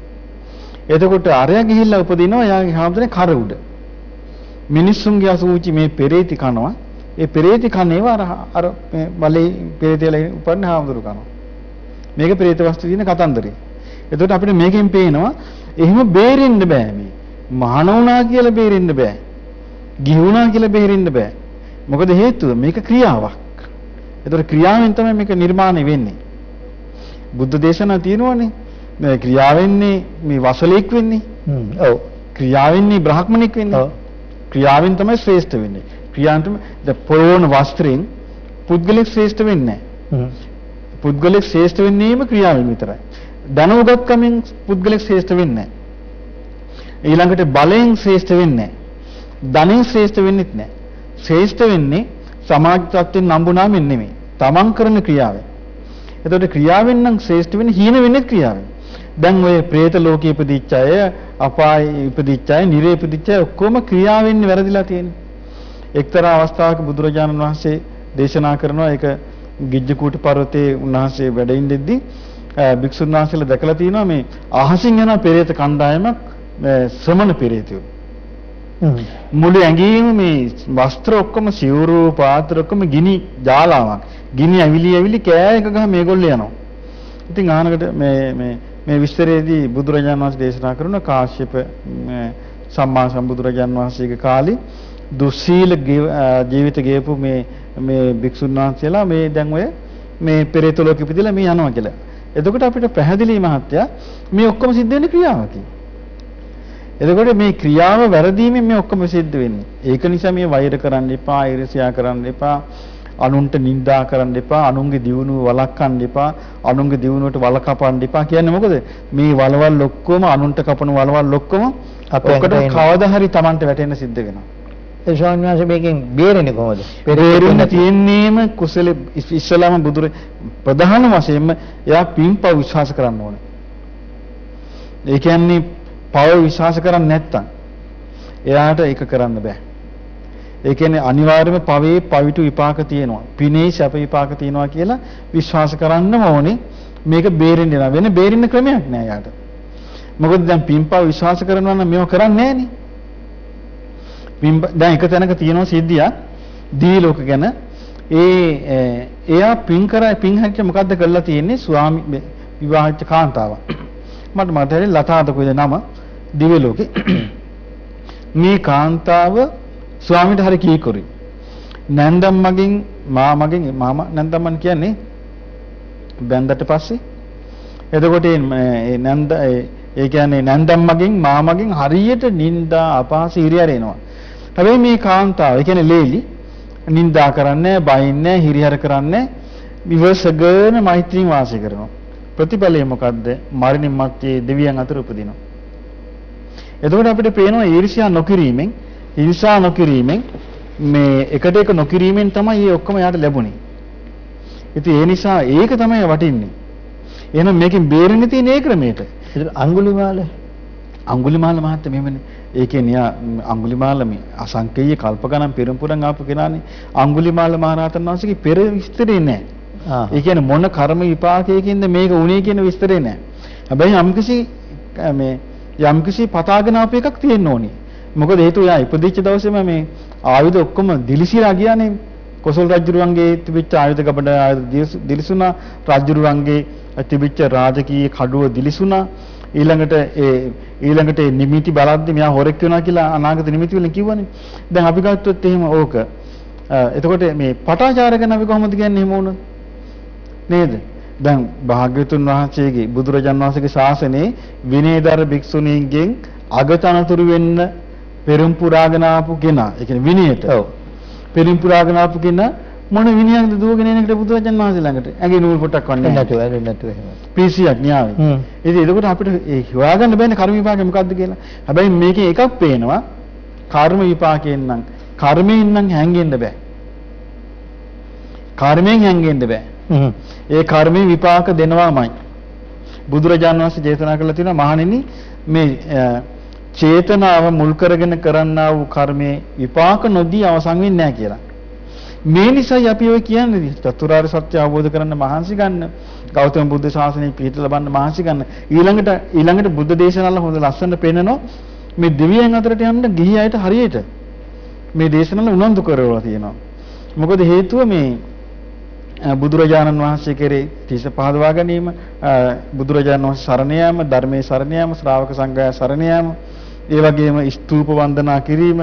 එතකොට අරයා ගිහිල්ලා උපදිනවා යාගේ හාමුදුරනේ කර උඩ. මිනිස්සුන්ගේ අසූචි මේ පෙරේති කනවා. ඒ පෙරේති කන්නේව අර අර මේ වලේ පෙරේතිලා උපන්න හාමුදුරු කනවා. මේක පෙරේත වස්තු දින කතන්දරේ. එතකොට අපිට මේකෙන් පේනවා එහෙම බේරෙන්න බෑ මේ. මහාන වුණා කියලා බේරෙන්න බෑ. ගිහි වුණා කියලා බේරෙන්න බෑ. මොකද හේතුව මේක ක්‍රියාවක්. එතකොට ක්‍රියාවෙන් තමයි මේක නිර්මාණය වෙන්නේ. බුද්ධ දේශනා තියෙනවනේ මේ ක්‍රියාවෙන්නේ මේ වසලෙක් වෙන්නේ. හ්ම්. ඔව්. ක්‍රියාවෙන්නේ බ්‍රාහ්මණෙක් වෙන්නේ. ඔව්. ක්‍රියාවෙන් තමයි ශ්‍රේෂ්ඨ වෙන්නේ. ක්‍රියාවෙන් තමයි ද පොරෝණ වස්ත්‍රයෙන් පුද්ගලික ශ්‍රේෂ්ඨ වෙන්නේ නැහැ. හ්ම්. පුද්ගලික ශ්‍රේෂ්ඨ වෙන්නේම ක්‍රියාවෙන් විතරයි. ධනෝගතකමින් පුද්ගලික ශ්‍රේෂ්ඨ වෙන්නේ නැහැ. ඊළඟට බලයෙන් ශ්‍රේෂ්ඨ වෙන්නේ නැහැ. ධනෙන් ශ්‍රේෂ්ඨ වෙන්නේත් නැහැ. ශ්‍රේෂ්ඨ වෙන්නේ සමාජ තත්ත්වෙන් නම්බුනාමින් නෙමෙයි. තමන් කරන ක්‍රියාවෙන්. එතකොට ක්‍රියාවෙන් නම් ශ්‍රේෂ්ඨ වෙන්නේ හීන වෙන්නේ ක්‍රියාවෙන්. දැන් ඔය പ്രേත ලෝකයේ ඉපදිච්ච අය, අපායේ ඉපදිච්ච අය, නිරේ ඉපදිච්ච අය ඔක්කොම ක්‍රියාවෙන් වැරදිලා තියෙන්නේ. එක්තරා අවස්ථාවක බුදුරජාණන් වහන්සේ දේශනා කරනවා ඒක ගිජ්ජකූට පර්වතයේ උන්වහන්සේ වැඩ ඉඳිද්දී භික්ෂුන් වහන්සේලා දැකලා තියෙනවා මේ අහසින් යන പ്രേත කණ්ඩායමක් ශ්‍රමණ പ്രേතයෝ. මුළු ඇඟේම මේ වස්ත්‍ර ඔක්කොම සිවුරු පාත්‍ර ඔක්කොම ගිනි ජාලාවක්. ගිනි ඇවිලි ඇවිලි කෑ එක ගහ මේගොල්ලෝ යනවා. ඉතින් ආනකට මේ මේ මේ විස්තරයේදී බුදුරජාණන් වහන්සේ දේශනා කරන කාශ්‍යප සම්මා සම්බුදුරජාණන් වහන්සේගේ කාලේ දුස්සීල ජීවිත ගෙවපු මේ මේ භික්ෂුන් වහන්සේලා මේ දැන් ඔය මේ පෙරේත ලෝකෙ ඉපදිලා මේ යනවා කියලා. එතකොට අපිට පැහැදිලි මහත්තයා මේ ඔක්කොම සිද්ධ වෙන්නේ ක්‍රියාවකින්. එතකොට මේ ක්‍රියාව වැරදීමෙන් මේ ඔක්කොම සිද්ධ වෙන්නේ. ඒක නිසා මේ වෛර කරන්න එපා, ඊර්ෂ්‍යා කරන්න එපා, අනුන්ට නිඳා කරන්න එපා, අනුන්ගේ දියුණුව වළක්වන්න එපා, අනුන්ගේ දියුණුවට වල කපන්න එපා කියන්නේ මොකද? මේ වලවල් ඔක්කොම අනුන්ට කපන වලවල් ඔක්කොම අපකට කවදා හරි Tamanට වැටෙන්න සිද්ධ වෙනවා. ඒ ශාන්වාස මේකෙන් බේරෙන්නේ කොහොමද? බේරෙන්න තියෙන්නේම කුසල ඉස්සලාම බුදුර ප්‍රධාන වශයෙන්ම එයා පින්පව විශ්වාස කරන්න ඕනේ. ඒ කියන්නේ පව විශ්වාස කරන්නේ නැත්තම් එයාට ඒක කරන්න බෑ. ඒ කියන්නේ අනිවාර්යයෙන්ම පවේ පවිතු විපාක තියෙනවා. පිනේ සැප විපාක තියෙනවා කියලා විශ්වාස කරන්නම ඕනේ. මේක බේරෙන්න නෑ. වෙන බේරෙන්න ක්‍රමයක් නෑ යාට. මොකද දැන් පින්පව විශ්වාස කරනවා නම් මේව කරන්නේ නෑනේ. පින් දැන් එක තැනක තියෙනවා සිද්ධියක් දිවි ලෝක ගැන. ඒ එයා පින් කරා පින් හැච්ච මොකද්ද කරලා තියෙන්නේ? ස්වාමි විවාහච්ච කාන්තාවක්. මට මතකයි ලතාද කොයිද නම දිවි ලෝකේ. මේ කාන්තාව ස්වාමීට හරි කීකරුයි. නැන්දම් මගෙන් මා මගෙන් මාම නැන්දම්මන් කියන්නේ බැන්දට පස්සේ එතකොට මේ නැන්ද ඒ කියන්නේ නැන්දම් මගෙන් මා මගෙන් හරියට නිന്ദා අපහාස හිරියර එනවා. හැබැයි මේ කාන්තාව ඒ කියන්නේ ලේලි නිന്ദා කරන්නේ බයින්නේ හිරියර කරන්නේ විවසගෙන මෛත්‍රියෙන් වාසය කරනවා. ප්‍රතිඵලය මොකද්ද? මරණින් මත්තේ දෙවියන් අතර උපදිනවා. එතකොට අපිට පේනවා ඊර්ෂ්‍යා නොකිරීමෙන් ඊර්ෂ්‍යා නොකිරීමෙන් මේ එකට එක නොකිරීමෙන් තමයි මේ ඔක්කොම යාට ලැබුණේ. ඉතින් ඒ නිසා ඒක තමයි වටින්නේ. එහෙනම් මේකෙන් බේරෙන්න තියෙන ඒ ක්‍රමයට. ඒක අඟුලිමාල අඟුලිමාල මහත්තයා මෙහෙමනේ. ඒ කියන්නේ අඟුලිමාල මේ අසංකේය කල්ප ගණන් පෙරම්පුරන් ආපු කෙනානේ. අඟුලිමාල මහරහතන් වහන්සේගේ පෙර විස්තරේ නැහැ. ඒ කියන්නේ මොන කර්ම විපාකයකින්ද මේක උනේ කියන විස්තරේ නැහැ. හැබැයි යම්කිසි මේ යම්කිසි පතාගෙන ආපු එකක් තියෙන්න ඕනේ. මොකද හේතුව යා ඉපදිච්ච දවසේම මේ ආයුධ ඔක්කොම දිලිසිලා ගියානේ. කොසල් රජුරුවන්ගේ තිබිච්ච ආයුධ ගබඩ ආයුධ දිලිසුණා. රජුරුවන්ගේ තිබිච්ච රාජකීය කඩුව දිලිසුණා. ඊළඟට ඒ ඊළඟට ඒ නිමිති බලද්දි මෙයා හොරෙක් වෙනවා කියලා අනාගත නිමිති වලින් කිව්වනේ. දැන් අපි ගත්තොත් එහෙම ඕක. එතකොට මේ පටාචාර ගැන අපි කොහොමද කියන්නේ එහෙම වුණොත්? නේද? දැන් භාග්‍යවතුන් වහන්සේගේ බුදුරජාන් වහන්සේගේ ශාසනයේ විනයදර භික්ෂුණීන්ගෙන් අගතනතුරු වෙන්න පෙරම් පුරාගෙන ආපු කෙනා. ඒ කියන්නේ විනයට. ඔව්. පෙරම් පුරාගෙන ආපු කෙනා මොන විනයක්ද දුවගෙන එන එකට බුදුරජාන් වහන්සේ ළඟට. ඇඟේ නූල් පොට්ටක් වන්නේ නැහැ. නැතුව, ඇරෙන්නේ නැතුව එහෙම. පීසියක් න්යාවි. හ්ම්. ඉතින් එතකොට අපිට ඒ හොයාගන්න බෑනේ කර්ම විපාකේ මොකද්ද කියලා. හැබැයි මේකේ එකක් පේනවා. කර්ම විපාකයෙන් නම් කර්මයෙන් නම් හැංගෙන්න බෑ. කර්මයෙන් හැංගෙන්න බෑ. හ්ම්. ඒ කර්මේ විපාක දෙනවාමයි. බුදුරජාණන් වහන්සේ දේශනා කළා තියෙනවා මහණෙනි මේ චේතනාව මුල් කරගෙන කරන්නා වූ කර්මේ විපාක නොදී අවසන් වෙන්නේ නැහැ කියලා. මේ නිසායි අපි ඔය කියන්නේ චතුරාර්ය සත්‍ය අවබෝධ කරගන්න මහන්සි ගන්න. ගෞතම බුද්ධ ශාසනය පිහිට ලබන්න මහන්සි ගන්න. ඊළඟට ඊළඟට බුද්ධ දේශනාවල හොඳ ලස්සනට පෙන්නනවා මේ දෙවියන් අතරට යන්න ගිහි අයට හරියට මේ දේශනාවල උනන්දු කරවලා තියෙනවා. මොකද හේතුව මේ බුදුරජාණන් වහන්සේ කෙරේ තිස පහදවා ගැනීම, බුදුරජාණන් වහන්සේ සරණ යාම, ධර්මයේ සරණ යාම, ශ්‍රාවක සංඝයා සරණ යාම, ඒ වගේම ස්තූප වන්දනා කිරීම,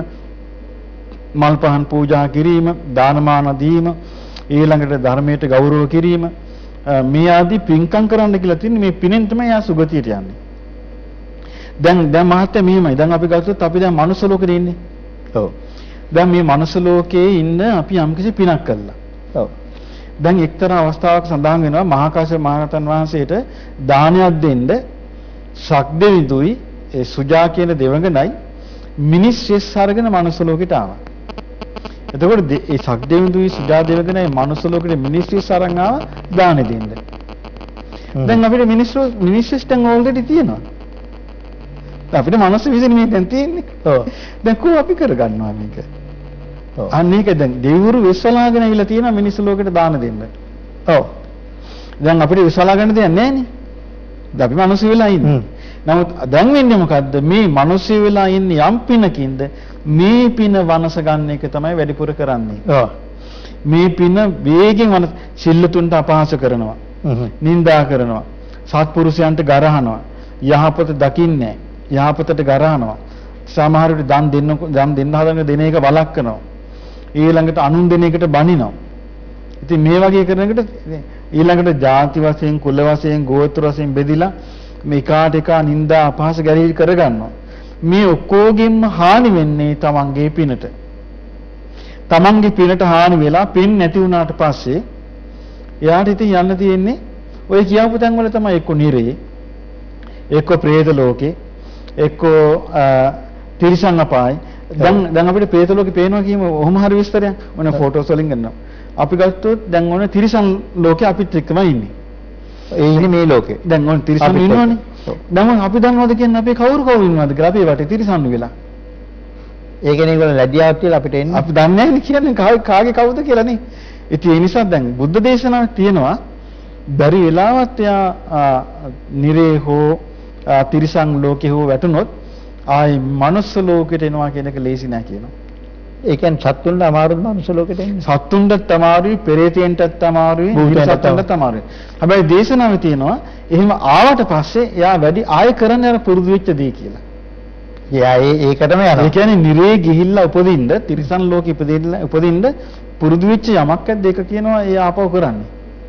මල් පහන් පූජා කිරීම, දානමාන දීම, ඊළඟට ධර්මයට ගෞරව කිරීම, මේ ආදී පින්කම් කරන්න කියලා තින්නේ. මේ පිනෙන් තමයි යා සුගතියට යන්නේ. දැන් දැන් මහත්තයා මෙහෙමයි. දැන් අපි ගත්තොත් අපි දැන් මනුස්ස ලෝකෙදී ඉන්නේ. ඔව්. දැන් මේ මනුස්ස ලෝකයේ ඉන්න අපි යම්කිසි පිනක් කළා. ඔව්. දැන් එක්තරා අවස්ථාවක සඳහන් වෙනවා මහා කාශ්‍යප මහ රහතන් වහන්සේට දානයක් දෙන්න ශක්දෙවිඳුයි ඒ සුජා කියන දෙවඟනයි මිනිස් වෙස් අරගෙන මනුස්ස ලෝකෙට ආවා. එතකොට ඒ ශක්දෙවිඳුයි සුජා දෙවඟනයි මනුස්ස ලෝකෙට මිනිස් වෙස් අරන් ආවා දානෙ දෙන්න. දැන් අපිට මිනිස්සු මිනිස් වෙස් දැන් ඕල්රෙඩි තියෙනවා. අපිට මනුස්ස විසින් මේ දැන් තියෙන්නේ. ඔව්. දැන් කොහොම අපි කරගන්නවා මේක? අන්න ඒක දැන් දෙවිවරු විශ්වලාගෙන ඇවිල්ලා තියෙනවා මිනිස් ලෝකෙට දාන දෙන්න. ඔව්. දැන් අපිට විශ්වලා ගන්න දෙයක් නැහැ නේ. දැන් අපි මිනිස්සු වෙලා ඉන්නේ. නමුත් දැන් වෙන්නේ මොකද්ද? මේ මිනිස්සු වෙලා ඉන්නේ යම් පිනකින්ද මේ පින වනස ගන්න එක තමයි වැඩිපුර කරන්නේ. ඔව්. මේ පින වේගෙන් වනස සිල්ලතුන්ට අපහාස කරනවා. නිඳා කරනවා. සත්පුරුෂයන්ට ගරහනවා. යහපත දකින්නේ නැහැ. යහපතට ගරහනවා. සමහර විට දන් දෙන්න දන් දෙන්න හදන දෙන එක වළක්වනවා. ඊළඟට අනුන් දෙන එකට බනිනවා. ඉතින් මේ වගේ කරන එකට ඊළඟට ಜಾති වශයෙන්, කුල වශයෙන්, ගෝත්‍ර වශයෙන් බෙදිලා මේ කාට එක නිന്ദා අපහාස ගැරීම් කරගන්නවා. මේ ඔක්කොගෙම හානි වෙන්නේ තමන්ගේ පිනට. තමන්ගේ පිනට හානි වෙලා පින් නැති වුණාට පස්සේ එයාට ඉතින් යන්න තියෙන්නේ ඔය කියවපු තැන් වල තමයි එක්ක නිරේ, එක්ක പ്രേත ලෝකේ, එක්ක තිරිසන් අපායි. දැන් දැන් අපිට പ്രേත ලෝකේ පේනවා කියමු. ඔහොම හරි විස්තරයක් මොන ෆොටෝස් වලින් ගන්නවා. අපි ගත්තොත් දැන් ඕන තිරිසන් ලෝකේ අපිත් එක්කම ඉන්නේ. ඒ ඉන්නේ මේ ලෝකේ. දැන් ඕන තිරිසන් ඉන්නවනේ. දැන් අපි දන්නවද කියන්නේ අපේ කවුරු කවුරු ඉන්නවද කියලා අපේ වටේ තිරිසන් වෙලා. ඒ කියන්නේ ඒගොල්ලෝ ලැජ්ජාවක් කියලා අපිට එන්නේ. අපි දන්නේ නැහැ කියන්නේ කාගේ කවුද කියලා නේ. ඉතින් ඒ නිසා දැන් බුද්ධ දේශනාවක් තියෙනවා බැරි වෙලාවත් එයා නිරේ හෝ තිරිසන් ලෝකේ හෝ වැටුනොත් ආයි මනුස්ස ලෝකෙට එනවා කියන එක ලේසි නෑ කියනවා. ඒ කියන්නේ සත්තුන්ට අමාරුද මනුස්ස ලෝකෙට එන්නේ? සත්තුන්ටත් අමාරුයි, පෙරේතයන්ටත් අමාරුයි, සත්තුන්ටත් අමාරුයි. හැබැයි දේශනාවේ තියෙනවා එහෙම ආවට පස්සේ එයා වැඩි ආය කරන්න යන පුරුදු වෙච්ච දේ කියලා. එයා ඒ ඒකටම යනවා. ඒ කියන්නේ නිරේ ගිහිල්ලා උපදින්න, තිරිසන් ලෝකෙ ඉපදෙන්න උපදින්න පුරුදු වෙච්ච යමක් ඇද්ද ඒක කියනවා ඒ ආපහු කරන්නේ.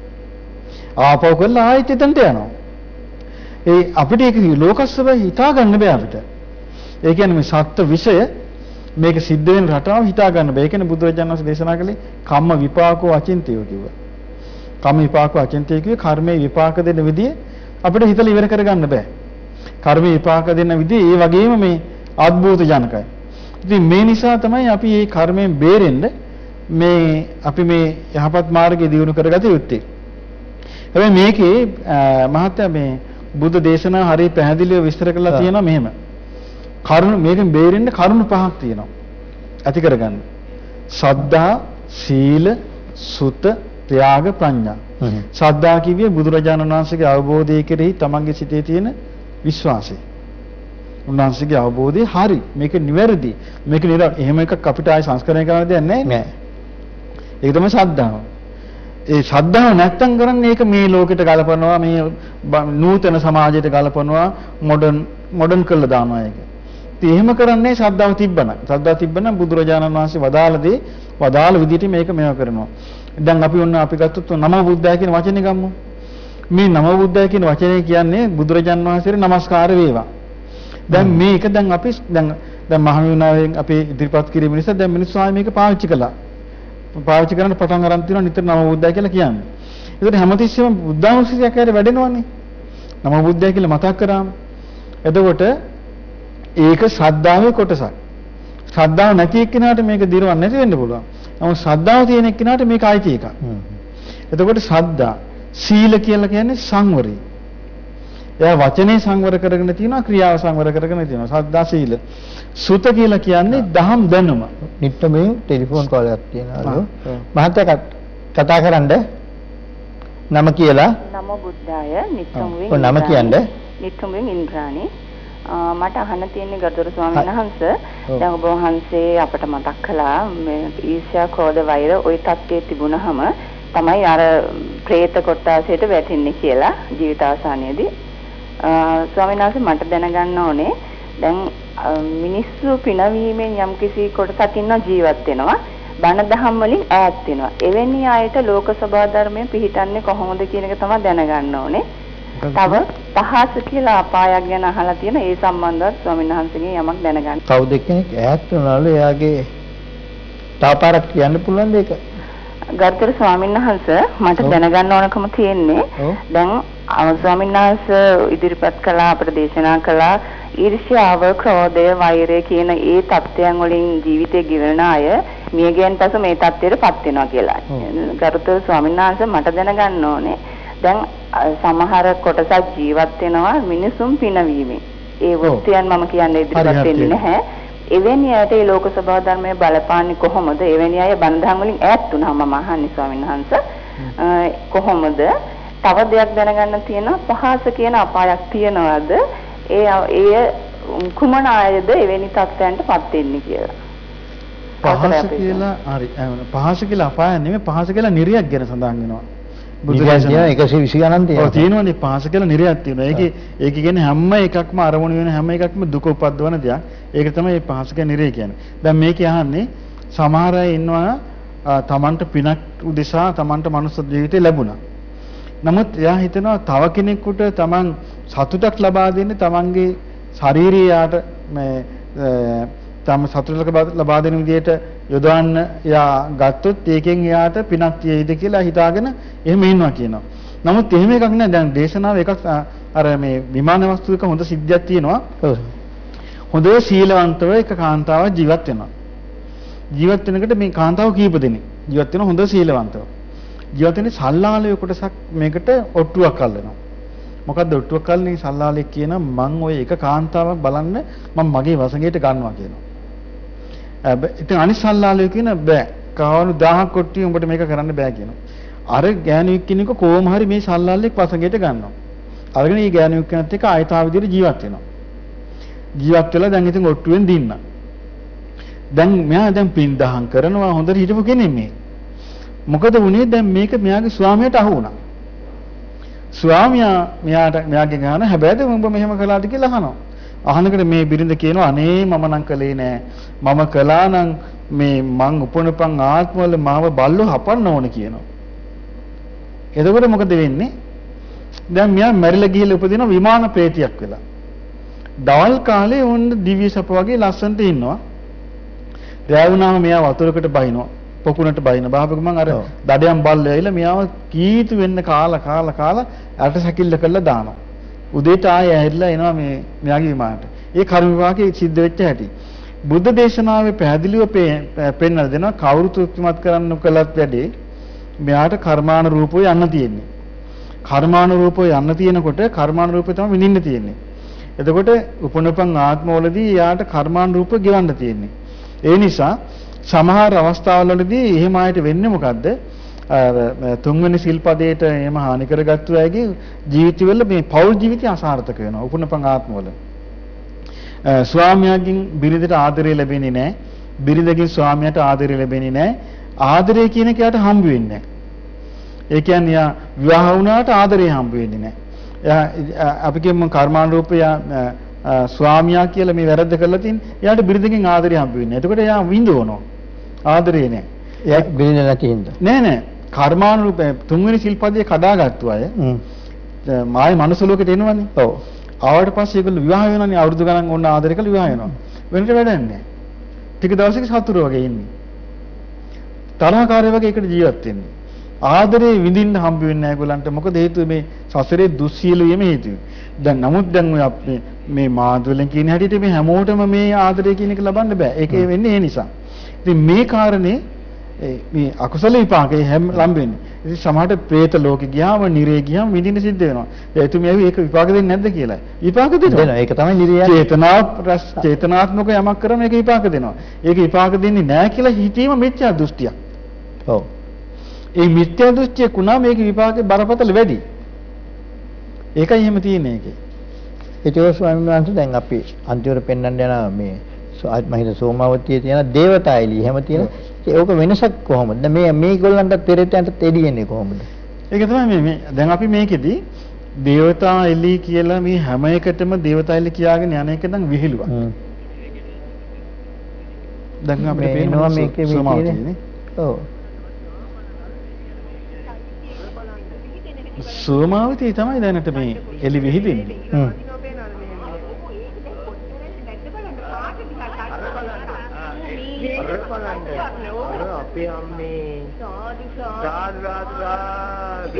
ආපහු කරලා ආයෙත් එතනට යනවා. ඒ අපිට ඒක ලෝකස්සබ හිතා ගන්න බෑ අපිට. ඒ කියන්නේ මේ සත්ත්ව විෂය මේක සිද්ධ වෙන රටාව හිතා ගන්න බෑ. ඒ කියන්නේ බුදුරජාණන් වහන්සේ දේශනා කළේ කම්ම විපාකෝ අචින්තයෝ කිව්වා. කම්ම විපාකෝ අචින්තය කිව්වේ කර්මයේ විපාක දෙන විදිය අපිට හිතලා ඉවර කරගන්න බෑ. කර්මයේ විපාක දෙන විදිය ඒ වගේම මේ අద్භූත ජනකයි. ඉතින් මේ නිසා තමයි අපි මේ කර්මයෙන් බේරෙන්න මේ අපි මේ යහපත් මාර්ගය දියුණු කරගත යුත්තේ. හැබැයි මේකේ මහත්ය මේ බුද්ධ දේශනා හරිය පැහැදිලිව විස්තර කරලා තියෙනවා මෙහෙම. කරුණ මේකෙන් බේරෙන්න කරුණ පහක් තියෙනවා. ඇති කරගන්න. සද්ධා, සීල, සුත, ත්‍යාග, ප්‍රඥා. සද්ධා කිව්වේ බුදුරජාණන් වහන්සේගේ අවබෝධය කෙරෙහි තමන්ගේ සිතේ තියෙන විශ්වාසය. උන්වහන්සේගේ අවබෝධය හරි. මේක නිවැරදි. මේක නිර එහෙම එකක් අපිට ආයි සංස්කරණය කරන්න දෙයක් නැහැ නේ. ඒක තමයි ශ්‍රද්ධාව. ඒ ශ්‍රද්ධාව නැත්තම් කරන්නේ ඒක මේ ලෝකෙට ගලපනවා, මේ නූතන සමාජයට ගලපනවා, මොඩර්න් මොඩර්න් කරලා දානවා ඒක. ඉතින් එහෙම කරන්නේ ශ්‍රද්ධාව තිබ්බනම්. ශ්‍රද්ධාව තිබ්බනම් බුදුරජාණන් වහන්සේ වදාළදී වදාළ විදිහට මේක මේව කරනවා. දැන් අපි ඔන්න අපි ගත්තොත් නමෝ බුද්ධාය කියන වචනේ ගමු. මේ නමෝ බුද්ධාය කියන වචනේ කියන්නේ බුදුරජාණන් වහන්සේට নমස්කාර වේවා. දැන් මේක දැන් අපි දැන් දැන් මහණුනාවෙන් අපි ඉදිරිපත් කිරීම නිසා දැන් මිනිස්සු ආයේ මේක පාවිච්චි කළා. පාවිච්චි කරන්න පටන් ගන්න තියෙනවා නිතර නමෝ බුද්ධාය කියලා කියන්නේ. ඒකට හැමතිස්සෙම බුද්ධානුස්සතියක් ඇර වැඩෙනවනේ. නමෝ බුද්ධාය කියලා මතක් කරාම. එතකොට ඒක ශ්‍රද්ධාවේ කොටසක්. ශ්‍රද්ධාව නැති එක්කෙනාට මේක දිරවන්න නැති වෙන්න පුළුවන්. නමුත් ශ්‍රද්ධාව තියෙන එක්කෙනාට මේක ආйти එකක්. එතකොට ශ්‍රද්ධා සීල කියලා කියන්නේ සංවරය. එයා වචනේ සංවර කරගෙන තියෙනවා, ක්‍රියාව සංවර කරගෙන තියෙනවා. ශ්‍රද්ධා සීල. සුත කියලා කියන්නේ දහම් දැනුම. නිට්ටමේ ටෙලිෆෝන් කෝල් එකක් තියෙනවලු. මහත්තයා කතා කරන්න. නම කියලා. නමෝ බුද්ධාය. නිත්තුම්වෙන්. ඔය නම කියන්නේ? නිත්තුම්වෙන් ඉන්ද්‍රාණි. මට අහන්න තියෙන්නේ ගරුතර ස්වාමීන් වහන්සේ දැන් ඔබ වහන්සේ අපට මතක් කළා මේ ඊර්ෂ්‍යා ක්‍රෝධ වෛර ওই තත්ත්වයේ තිබුණාම තමයි අර പ്രേත කොටාසයට වැටෙන්නේ කියලා ජීවිතාවසානයේදී ස්වාමීන් වහන්සේ මට දැනගන්න ඕනේ දැන් මිනිස්සු පිනවීමෙන් යම්කිසි කොටසක් ඉන්න ජීවත් වෙනවා බණ දහම් වලින් ඈත් වෙනවා එවැනි අයට ලෝක සභා ධර්මයේ පිහිටන්නේ කොහොමද කියන එක තමයි දැනගන්න ඕනේ තව පහස කියලා අපායක් ගැන අහලා තියෙන ඒ සම්බන්ධව ස්වාමීන් වහන්සේගෙන් යමක් දැනගන්න. කවුද කෙනෙක් ඈත් වුණාලු එයාගේ තාපාරක් කියන්න පුළුවන් දෙයක. ගරුතර ස්වාමීන් වහන්සේ මට දැනගන්න ඕනකම තියෙන්නේ දැන් ස්වාමීන් වහන්සේ ඉදිරිපත් කළා අපිට දේශනා කළා ඊර්ෂ්‍යාව, ක්‍රෝධය, වෛරය කියන ඒ தත්ත්වයන් වලින් ජීවිතේ ගෙවන අය මියගෙන් පසු මේ தත්ත්වයටපත් වෙනවා කියලා. ගරුතර ස්වාමීන් වහන්සේ මට දැනගන්න ඕනේ දැන් සමහර කොටසක් ජීවත් වෙනවා මිනිසුන් පිනවීමෙන්. ඒ වෘත්තියන් මම කියන්නේ ඉදිරියට දෙන්නේ නැහැ. එවැනි අයට ඒ ලෝක සභා ධර්මයේ බලපාන්නේ කොහොමද? එවැනි අය බන්ධන් වලින් ඈත් වුණාම මම අහන්නේ ස්වාමීන් වහන්සේ කොහොමද? තව දෙයක් දැනගන්න තියෙනවා පහස කියන අපායක් තියනවාද? ඒ ඒ කුමන අයද එවැනි තත්ත්වයන්ටපත් වෙන්නේ කියලා. පහස කියලා හරි පහස කියලා අපාය නෙමෙයි පහස කියලා නිර්යක් ගැන සඳහන් වෙනවා. බුදුරජාණන් එකසිය විසි ගණන් තියෙනවා. ඔව් තියෙනවානේ පහස කියලා නිරයක් තියෙනවා. ඒකේ ඒක කියන්නේ හැම එකක්ම අරමුණු වෙන හැම එකක්ම දුක උපද්දවන දෙයක්. ඒක තමයි මේ පහස කියන නිරය කියන්නේ. දැන් මේකේ අහන්නේ සමහර අය ඉන්නවා තමන්ට පිනක් උදෙසා තමන්ට මනුස්ස ජීවිතේ ලැබුණා. නමුත් එයා හිතනවා තව කෙනෙකුට තමන් සතුටක් ලබා දෙන්නේ තමන්ගේ ශාරීරියාට මේ තම සතුටක් ලබා දෙන විදිහට යොදවන්න යා ගත්තොත් ඒකෙන් එයාට පිනක් තියෙයිද කියලා හිතාගෙන එහෙම ඉන්නවා කියනවා. නමුත් එහෙම එකක් නෑ. දැන් දේශනාව එකක් අර මේ විමාන වස්තුවක හොඳ සිද්ධියක් තියෙනවා. ඔව්. හොඳ සීලවන්තව එක කාන්තාවක් ජීවත් වෙනවා. ජීවත් වෙනකොට මේ කාන්තාව කීප දෙනෙක් ජීවත් වෙන හොඳ සීලවන්තව. ජීවත් වෙන්නේ සල්ලාලයේ කොටසක් මේකට ඔට්ටුවක් අල්ලනවා. මොකද්ද ඔට්ටුවක් අල්ලන්නේ? සල්ලාලේ කියන මං ওই එක කාන්තාවක් බලන්න මම මගේ වසඟයට ගන්නවා කියනවා. ඉතින් අනිත් සල්ලාලේ කියන බෑ. කවණු දහයක් කොට්ටිය උඹට මේක කරන්න බෑ කියනවා. අර ගෑණියෙක් කෙනෙක් කොහොම හරි මේ සල්ලාලෙක් වසඟයට ගන්නවා. අරගෙන මේ ගෑණියෙක් කෙනත් එක්ක ආයතාව විදිහට ජීවත් වෙනවා. ජීවත් වෙලා දැන් ඉතින් ඔට්ටුවෙන් දින්න. දැන් මෙයා දැන් පින් දහම් කරනවා හොඳට හිටපු කෙනෙක් මේ. මොකද වුනේ දැන් මේක මෙයාගේ ස්වාමියාට අහු වුණා. ස්වාමියා මෙයාට මෙයාගෙන් අහන හැබැයිද උඹ මෙහෙම කළාද කියලා අහනවා. අහනකොට මේ බිරිඳ කියනවා අනේ මම නම් කළේ නෑ. මම කළා නම් මේ මං උපනපන් ආත්මවල මාව බල්ලෝ හපන්න ඕන කියනවා. එතකොට මොකද වෙන්නේ? දැන් මෙයා මැරිලා ගිහිල්ලා උපදින විමාන ප්‍රේතියක් වෙලා. දවල් කාලේ වොන්න දිව්‍ය සප වගේ ලස්සනට ඉන්නවා. රැ වුණාම මෙයා වතුරකට බහිනවා. පොකුණට බහින. බාපක මං අර දඩයන් බල්ලෝ ඇවිල්ලා මෙයාව කීතු වෙන්න කාලා කාලා කාලා අට සැකිල්ල කරලා දානවා. උදේට ආයෙ ඇහිලා එනවා මේ මෙයාගේ විමානට. ඒ කර්ම විපාකේ සිද්ධ වෙච්ච හැටි. බුද්ධ දේශනාවේ පැහැදිලිව පෙන්වලා දෙනවා කවුරු තෘප්තිමත් කරන්න කළත් වැඩේ මෙයාට කර්මාන රූපෝ යන්න තියෙන්නේ. කර්මාන රූපෝ යන්න තියෙනකොට කර්මාන රූපේ තමයි විඳින්න තියෙන්නේ. එතකොට උපනපන් ආත්මවලදී එයාට කර්මාන රූප ගෙවන්න තියෙන්නේ. ඒ නිසා සමහර අවස්ථාවලදී එහෙම ආයත වෙන්නේ මොකද්ද? තුන්වෙනි සිල්පදයට එහෙම හානි කරගත්තු අයගේ ජීවිතවල මේ පෞල් ජීවිතය අසාර්ථක වෙනවා. උපනපන් ආත්මවල. ස්වාමියාගෙන් බිරිඳට ආදරය ලැබෙන්නේ නැහැ. බිරිඳගෙන් ස්වාමියාට ආදරය ලැබෙන්නේ නැහැ. ආදරය කියන එක යාට හම්බ වෙන්නේ නැහැ. ඒ කියන්නේ යා විවාහ වුණාට ආදරය හම්බ වෙන්නේ නැහැ. එයා අපි කියමු කර්මානුරූපය ස්වාමියා කියලා මේ වැරද්ද කරලා තින් එයාට බිරිඳගෙන් ආදරය හම්බ වෙන්නේ නැහැ. එතකොට එයා විඳවනවා. ආදරේ නැහැ. එයා බිරිඳ නැති හින්දා. නෑ නෑ. කර්මානුරූප තුන්වෙනි සිල්පදයේ කඩාගත්තු අය මායේ මනුස්ස ලෝකෙට එනවනේ. ඔව්. ආවට පස්සේ ඒගොල්ලෝ විවාහ වෙනවනේ අවුරුදු ගණන් ඕන ආදරය කරලා විවාහ වෙනවා. වෙනට වැඩක් නැහැ. ටික දවසක සතුරු වගේ ඉන්නේ. තරහකාරය වගේ එකට ජීවත් වෙන්නේ. ආදරේ විඳින්න හම්බ වෙන්නේ නැහැ ඒගොල්ලන්ට. මොකද හේතුව මේ සසරේ දුස්සීලුවේම හේතුව. දැන් නමුත් දැන් ඔය මේ මේ මාදවලෙන් කියන හැටියට මේ හැමෝටම මේ ආදරය කියන එක ලබන්න බෑ. ඒක වෙන්නේ ඒ නිසා. ඉතින් මේ කාරණේ මේ අකුසල විපාකේ හැම ලම්බෙන්නේ. ඉතින් සමහරට പ്രേත ලෝකෙ ගියාම නිරේ ගියාම විඳින්න සිද්ධ වෙනවා. ඒ තුමේ ඇවි ඒක විපාක දෙන්නේ නැද්ද කියලා. විපාක දෙනවා. දෙනවා. ඒක තමයි නිරේ යන්නේ. චේතනා චේතනාත්මක යමක් කරම ඒක විපාක දෙනවා. ඒක විපාක දෙන්නේ නැහැ කියලා හිතීම මිත්‍යා දෘෂ්ටියක්. ඔව්. ඒ මිත්‍යා දෘෂ්ටිය කුණා මේක විපාකේ බරපතල වැඩි. ඒකයි එහෙම තියෙන්නේ ඒකේ. ඒක ස්වාමීන් වහන්සේ දැන් අපි අන්තිමට පෙන්වන්න යන මේ මහිත සෝමාවතියේ තියෙන දේවතායිලි එහෙම තියෙන ඒක වෙනසක් කොහොමද? මේ මේගොල්ලන්ට පෙරේතයන්ට තෙඩියෙන්නේ කොහොමද? ඒක තමයි මේ මේ දැන් අපි මේකෙදි දේවතායිලි කියලා මේ හැම එකටම දේවතායිලි කියාගෙන යන එක නම් විහිළුවක්. දැන් අපිට පේනවා මේකේ සෝමාවතියනේ. ඔව්. සෝමාවතිය තමයි දැනට මේ එලි විහිදෙන්නේ. හ්ම්. අපේ අම්මේ සාදු සාදු.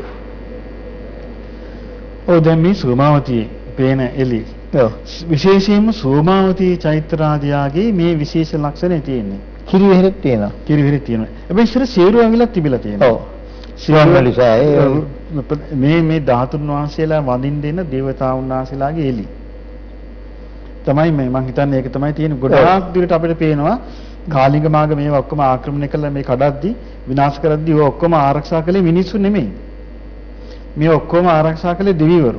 ඔව් දැන් මේ සෝමාවතියේ පේන එලි. ඔව්. විශේෂයෙන්ම සෝමාවතී චෛත්‍යරාජයාගේ මේ විශේෂ ලක්ෂණය තියෙන්නේ. කිරිවෙහෙරක් තියෙනවා. කිරිවෙහෙරක් තියෙනවා. හැබැයි ඉස්සර සේරුව ඇවිල්ලා තිබිලා තියෙනවා. ඔව්. සියල්ලලිසා මේ මේ ධාතුන් වහන්සේලා වඳින්න දෙන දේවතාවුන් වහන්සේලාගේ එලි. තමයි මේ මම හිතන්නේ ඒක තමයි තියෙන ගොඩාක් දුරට අපිට පේනවා කාලිංග මාර්ග මේවා ඔක්කොම ආක්‍රමණය කළා මේ කඩද්දි විනාශ කරද්දි ඔය ඔක්කොම ආරක්ෂා කළේ මිනිස්සු නෙමෙයි. මේ ඔක්කොම ආරක්ෂා කළේ දෙවිවරු.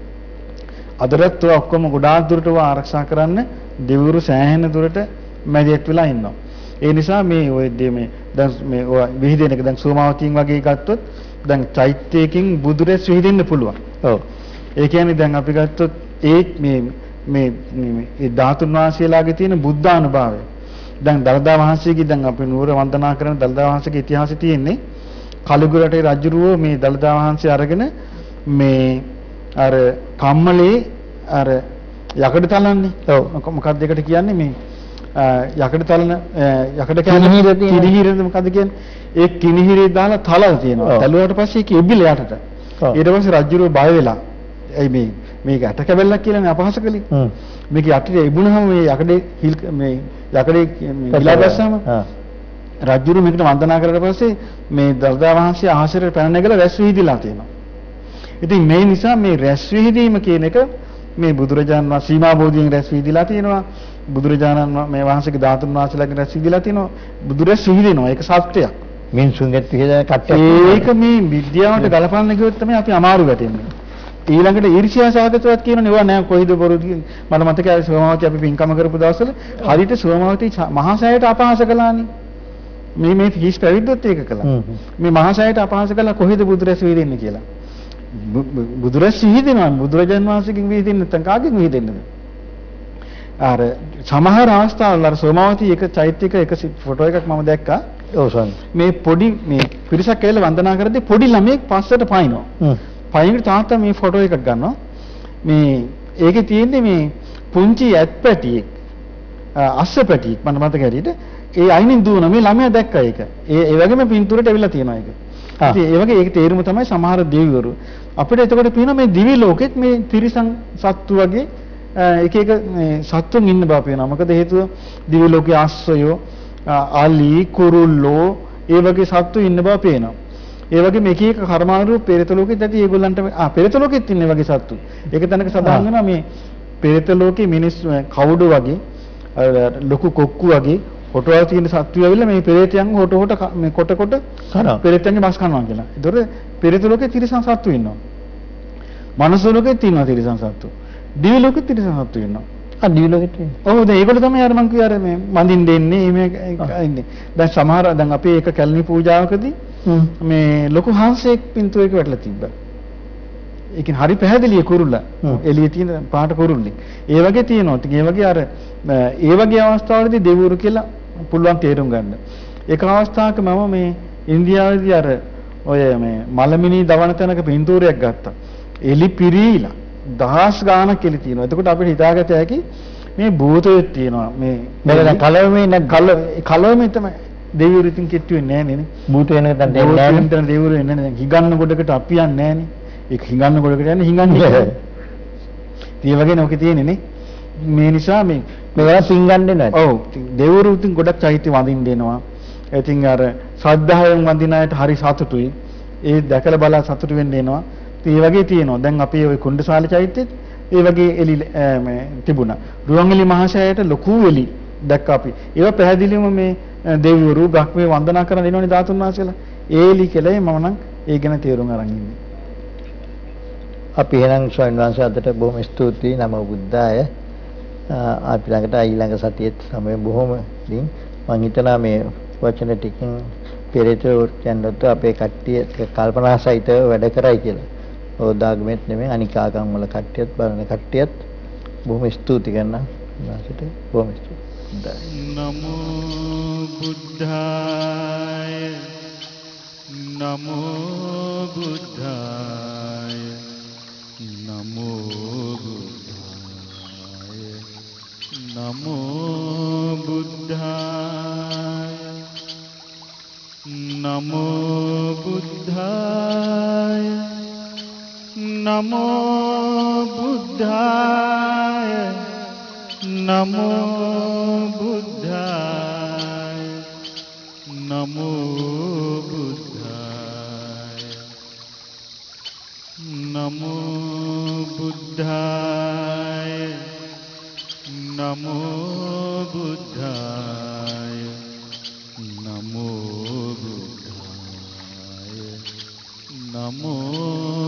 අදටත් ඔය ඔක්කොම ගොඩාක් දුරට ඔය ආරක්ෂා කරන්න දෙවිවරු සෑහෙන දුරට මැදිහත් වෙලා ඉන්නවා. ඒ නිසා මේ ඔය මේ දැන් මේ ඔය විහිදෙන එක දැන් සෝමාවතීන් වගේ ගත්තොත් දැන් චෛත්‍යයකින් බුදුරැස් විහිදෙන්න පුළුවන්. ඔව්. ඒ කියන්නේ දැන් අපි ගත්තොත් ඒ මේ මේ මේ ධාතුන් වහන්සේලාගේ තියෙන බුද්ධානුභාවය. දැන් දළදා වහන්සේගේ දැන් අපි නුවර වන්දනා කරන දළදා වහන්සේගේ ඉතිහාසය තියෙන්නේ කලිගු රටේ රජුරුවෝ මේ දළදා වහන්සේ අරගෙන මේ අර කම්මලේ අර යකඩ තලන්නේ. ඔව්. මොකක්ද ඒකට කියන්නේ මේ යකඩ තලන යකඩ කියන්නේ කිනිහිරද මොකද්ද කියන්නේ? ඒ කිනිහිරේ දාලා තලලා තියෙනවා. තලුවාට පස්සේ ඒක එබිල යටට. ඊට පස්සේ රජුරුවෝ බය වෙලා. එයි මේ මේක ඇට කැබල්ලක් කියලානේ අපහාස කළේ. හ්ම්. මේක යටට ඉබුණාම මේ යකඩේ මේ යකඩේ ගිලා දැස්සම රජුරු මේකට වන්දනා කරලා පස්සේ මේ දළදා වහන්සේ ආශ්‍රය පැන නැගලා රැස් විහිදිලා තියෙනවා. ඉතින් මේ නිසා මේ රැස් විහිදීම කියන එක මේ බුදුරජාණන් වහන්සේ සීමා බෝධියෙන් රැස් විහිදිලා තියෙනවා. බුදුරජාණන් මේ වහන්සේගේ ධාතුන් වහන්සේලාගෙන් රැස් විහිදිලා තියෙනවා. බුදුරැස් විහිදිනවා. ඒක සත්‍යයක්. මිනිසුන්ගෙත් විහිදෙන කට්ටක්. ඒක මේ විද්‍යාවට ගලපන්න ගියොත් තමයි අපි අමාරු වැටෙන්නේ. ඊළඟට ඊර්ෂ්‍යා සාගතවත් කියනනේ ඒවා නෑ කොයිද බොරුද මට මතකයි සෝමාවතී අපි පින්කම කරපු දවස්වල හරියට සෝමාවතී මහා සෑයට අපහාස කළානේ මේ මේ හිස් පැවිද්දොත් ඒක කළා මේ මහා සෑයට අපහාස කළා කොහෙද බුදුරැස් විහිදෙන්නේ කියලා බුදුරැස් විහිදෙනවා බුදුරජාන් වහන්සේගෙන් විහිදෙන්නේ නැත්නම් කාගෙන් විහිදෙන්නද අර සමහර අවස්ථාවල අර සෝමාවතී එක චෛත්‍යයක එක ෆොටෝ එකක් මම දැක්කා ඔව් සන් මේ පොඩි මේ පිරිසක් ඇවිල්ලා වන්දනා කරද්දී පොඩි ළමෙක් පස්සට පයින්නවා පයින්ට තාත්තා මේ ෆොටෝ එකක් ගන්නවා මේ ඒකේ තියෙන්නේ මේ පුංචි ඇත්පැටියෙක් අස්සපැටියෙක් මම මතක හැටියට ඒ අයිනින් දුවන මේ ළමයා දැක්කා ඒක ඒ ඒ වගේම පින්තූරයට ඇවිල්ලා තියෙනවා ඒක ඉතින් ඒ වගේ ඒක තේරුම තමයි සමහර දෙවිවරු අපිට එතකොට පේනවා මේ දිවි ලෝකෙත් මේ තිරිසන් සත්තු වගේ එක එක මේ සත්තුන් ඉන්න බව පේනවා මොකද හේතුව දිවි ලෝකයේ අස්සයෝ අලි කුරුල්ලෝ ඒ වගේ සත්තු ඉන්න බව පේනවා ඒ වගේ මේක එක කර්මානුරූප පෙරත ලෝකෙත් ඇති ඒගොල්ලන්ට ආ පෙරත ලෝකෙත් ඉන්නේ වගේ සත්තු. ඒක තැනක සඳහන් වෙනවා මේ පෙරත ලෝකේ මිනිස් කවුඩු වගේ ලොකු කොක්කු වගේ හොටවල් තියෙන සත්තු ඇවිල්ලා මේ පෙරේතයන් හොට හොට මේ කොට කොට කරා. පෙරේතයන්ගේ මස් කනවා කියලා. ඒතකොට පෙරත ලෝකේ තිරිසන් සත්තු ඉන්නවා. මනුස්ස ලෝකෙත් ඉන්නවා තිරිසන් සත්තු. දිව්‍ය ලෝකෙත් තිරිසන් සත්තු ඉන්නවා. ආ දිවිලෝකෙට. ඔව් දැන් ඒගොල්ලෝ තමයි අර මං කිව්වේ අර මේ වඳින්න දෙන්නේ මේ ඉන්නේ. දැන් සමහර දැන් අපේ එක කැලණි පූජාවකදී මේ ලොකු හංසෙක් පින්තූරයක වැටලා තිබ්බා. ඒකෙන් හරි පැහැදිලිය කුරුල්ල. එළියේ තියෙන පාට කුරුල්ලෙක්. ඒ වගේ තියෙනවා. ඉතින් ඒ වගේ අර ඒ වගේ අවස්ථාවලදී දෙවිවරු කියලා පුළුවන් තේරුම් ගන්න. එක අවස්ථාවක මම මේ ඉන්දියාවේදී අර ඔය මේ මලමිනි දවන තැනක පින්තූරයක් ගත්තා. එලි පිරීලා දහස් ගාණක් එලි තියෙනවා. එතකොට අපිට හිතාගත හැකි මේ භූතයෙක් තියෙනවා. මේ මේක කලවමේ නැත් කල කලවමේ තමයි දෙවිවරු ඉතින් කිට්ටු වෙන්නේ නැහැ නේ. භූත වෙන එක දැන් දෙන්නේ නැහැ. දැන් දෙවිවරු එන්නේ නැහැ. හිඟන්න ගොඩකට අපි යන්නේ නැහැ නේ. ඒක හිඟන්න ගොඩකට යන්නේ හිඟන්නේ. ඒ වගේ නෝකේ තියෙන්නේ නේ. මේ නිසා මේ මේවා පින් ගන්න දෙනවා. ඔව්. දෙවිවරු ඉතින් ගොඩක් චෛත්‍ය වඳින්න දෙනවා. ඉතින් අර ශ්‍රද්ධාවෙන් වඳින අයට හරි සතුටුයි. ඒ දැකලා බලා සතුටු වෙන්න එනවා. ඉතින් ඒ වගේ තියෙනවා. දැන් අපේ ওই කුණ්ඩසාල චෛත්‍යෙත් ඒ වගේ එලි මේ තිබුණා. රුවන්වැලි මහසෑයට ලොකු එලි දැක්ක අපි. ඒවා පැහැදිලිවම මේ දෙවිවරු බ්‍රහ්මයේ වන්දනා කරන දෙනවනේ ධාතුන් වහන්සේලා. ඒ එලි කියලා මම නම් ඒ ගැන තේරුම් අරන් ඉන්නේ. අපි එහෙනම් ස්වාමීන් වහන්සේ අදට බොහොම ස්තුතියි. නමෝ බුද්ධාය. අපි ළඟට ඊළඟ සතියේත් සමය බොහොම දින් මම හිතනවා මේ වචන ටිකකින් පෙරේත යනකොට අපේ කට්ටිය කල්පනා සහිතව වැඩ කරයි කියලා. ඕදාගමෙත් නෙමෙයි අනික ආගම් වල කට්ටියත් බලන කට්ටියත් බොහොම ස්තුති කරනවා. වාසිත බොහොම ස්තුති. නමෝ බුද්ධාය නමෝ බුද්ධාය නමෝ බුද්ධාය නමෝ බුද්ධාය නමෝ බුද්ධාය නමෝ බුද්ධාය නමෝ බුද්ධාය නමෝ බුද්ධාය නමෝ බුද්ධාය නමෝ බුද්ධාය නමෝ බුද්ධාය නමෝ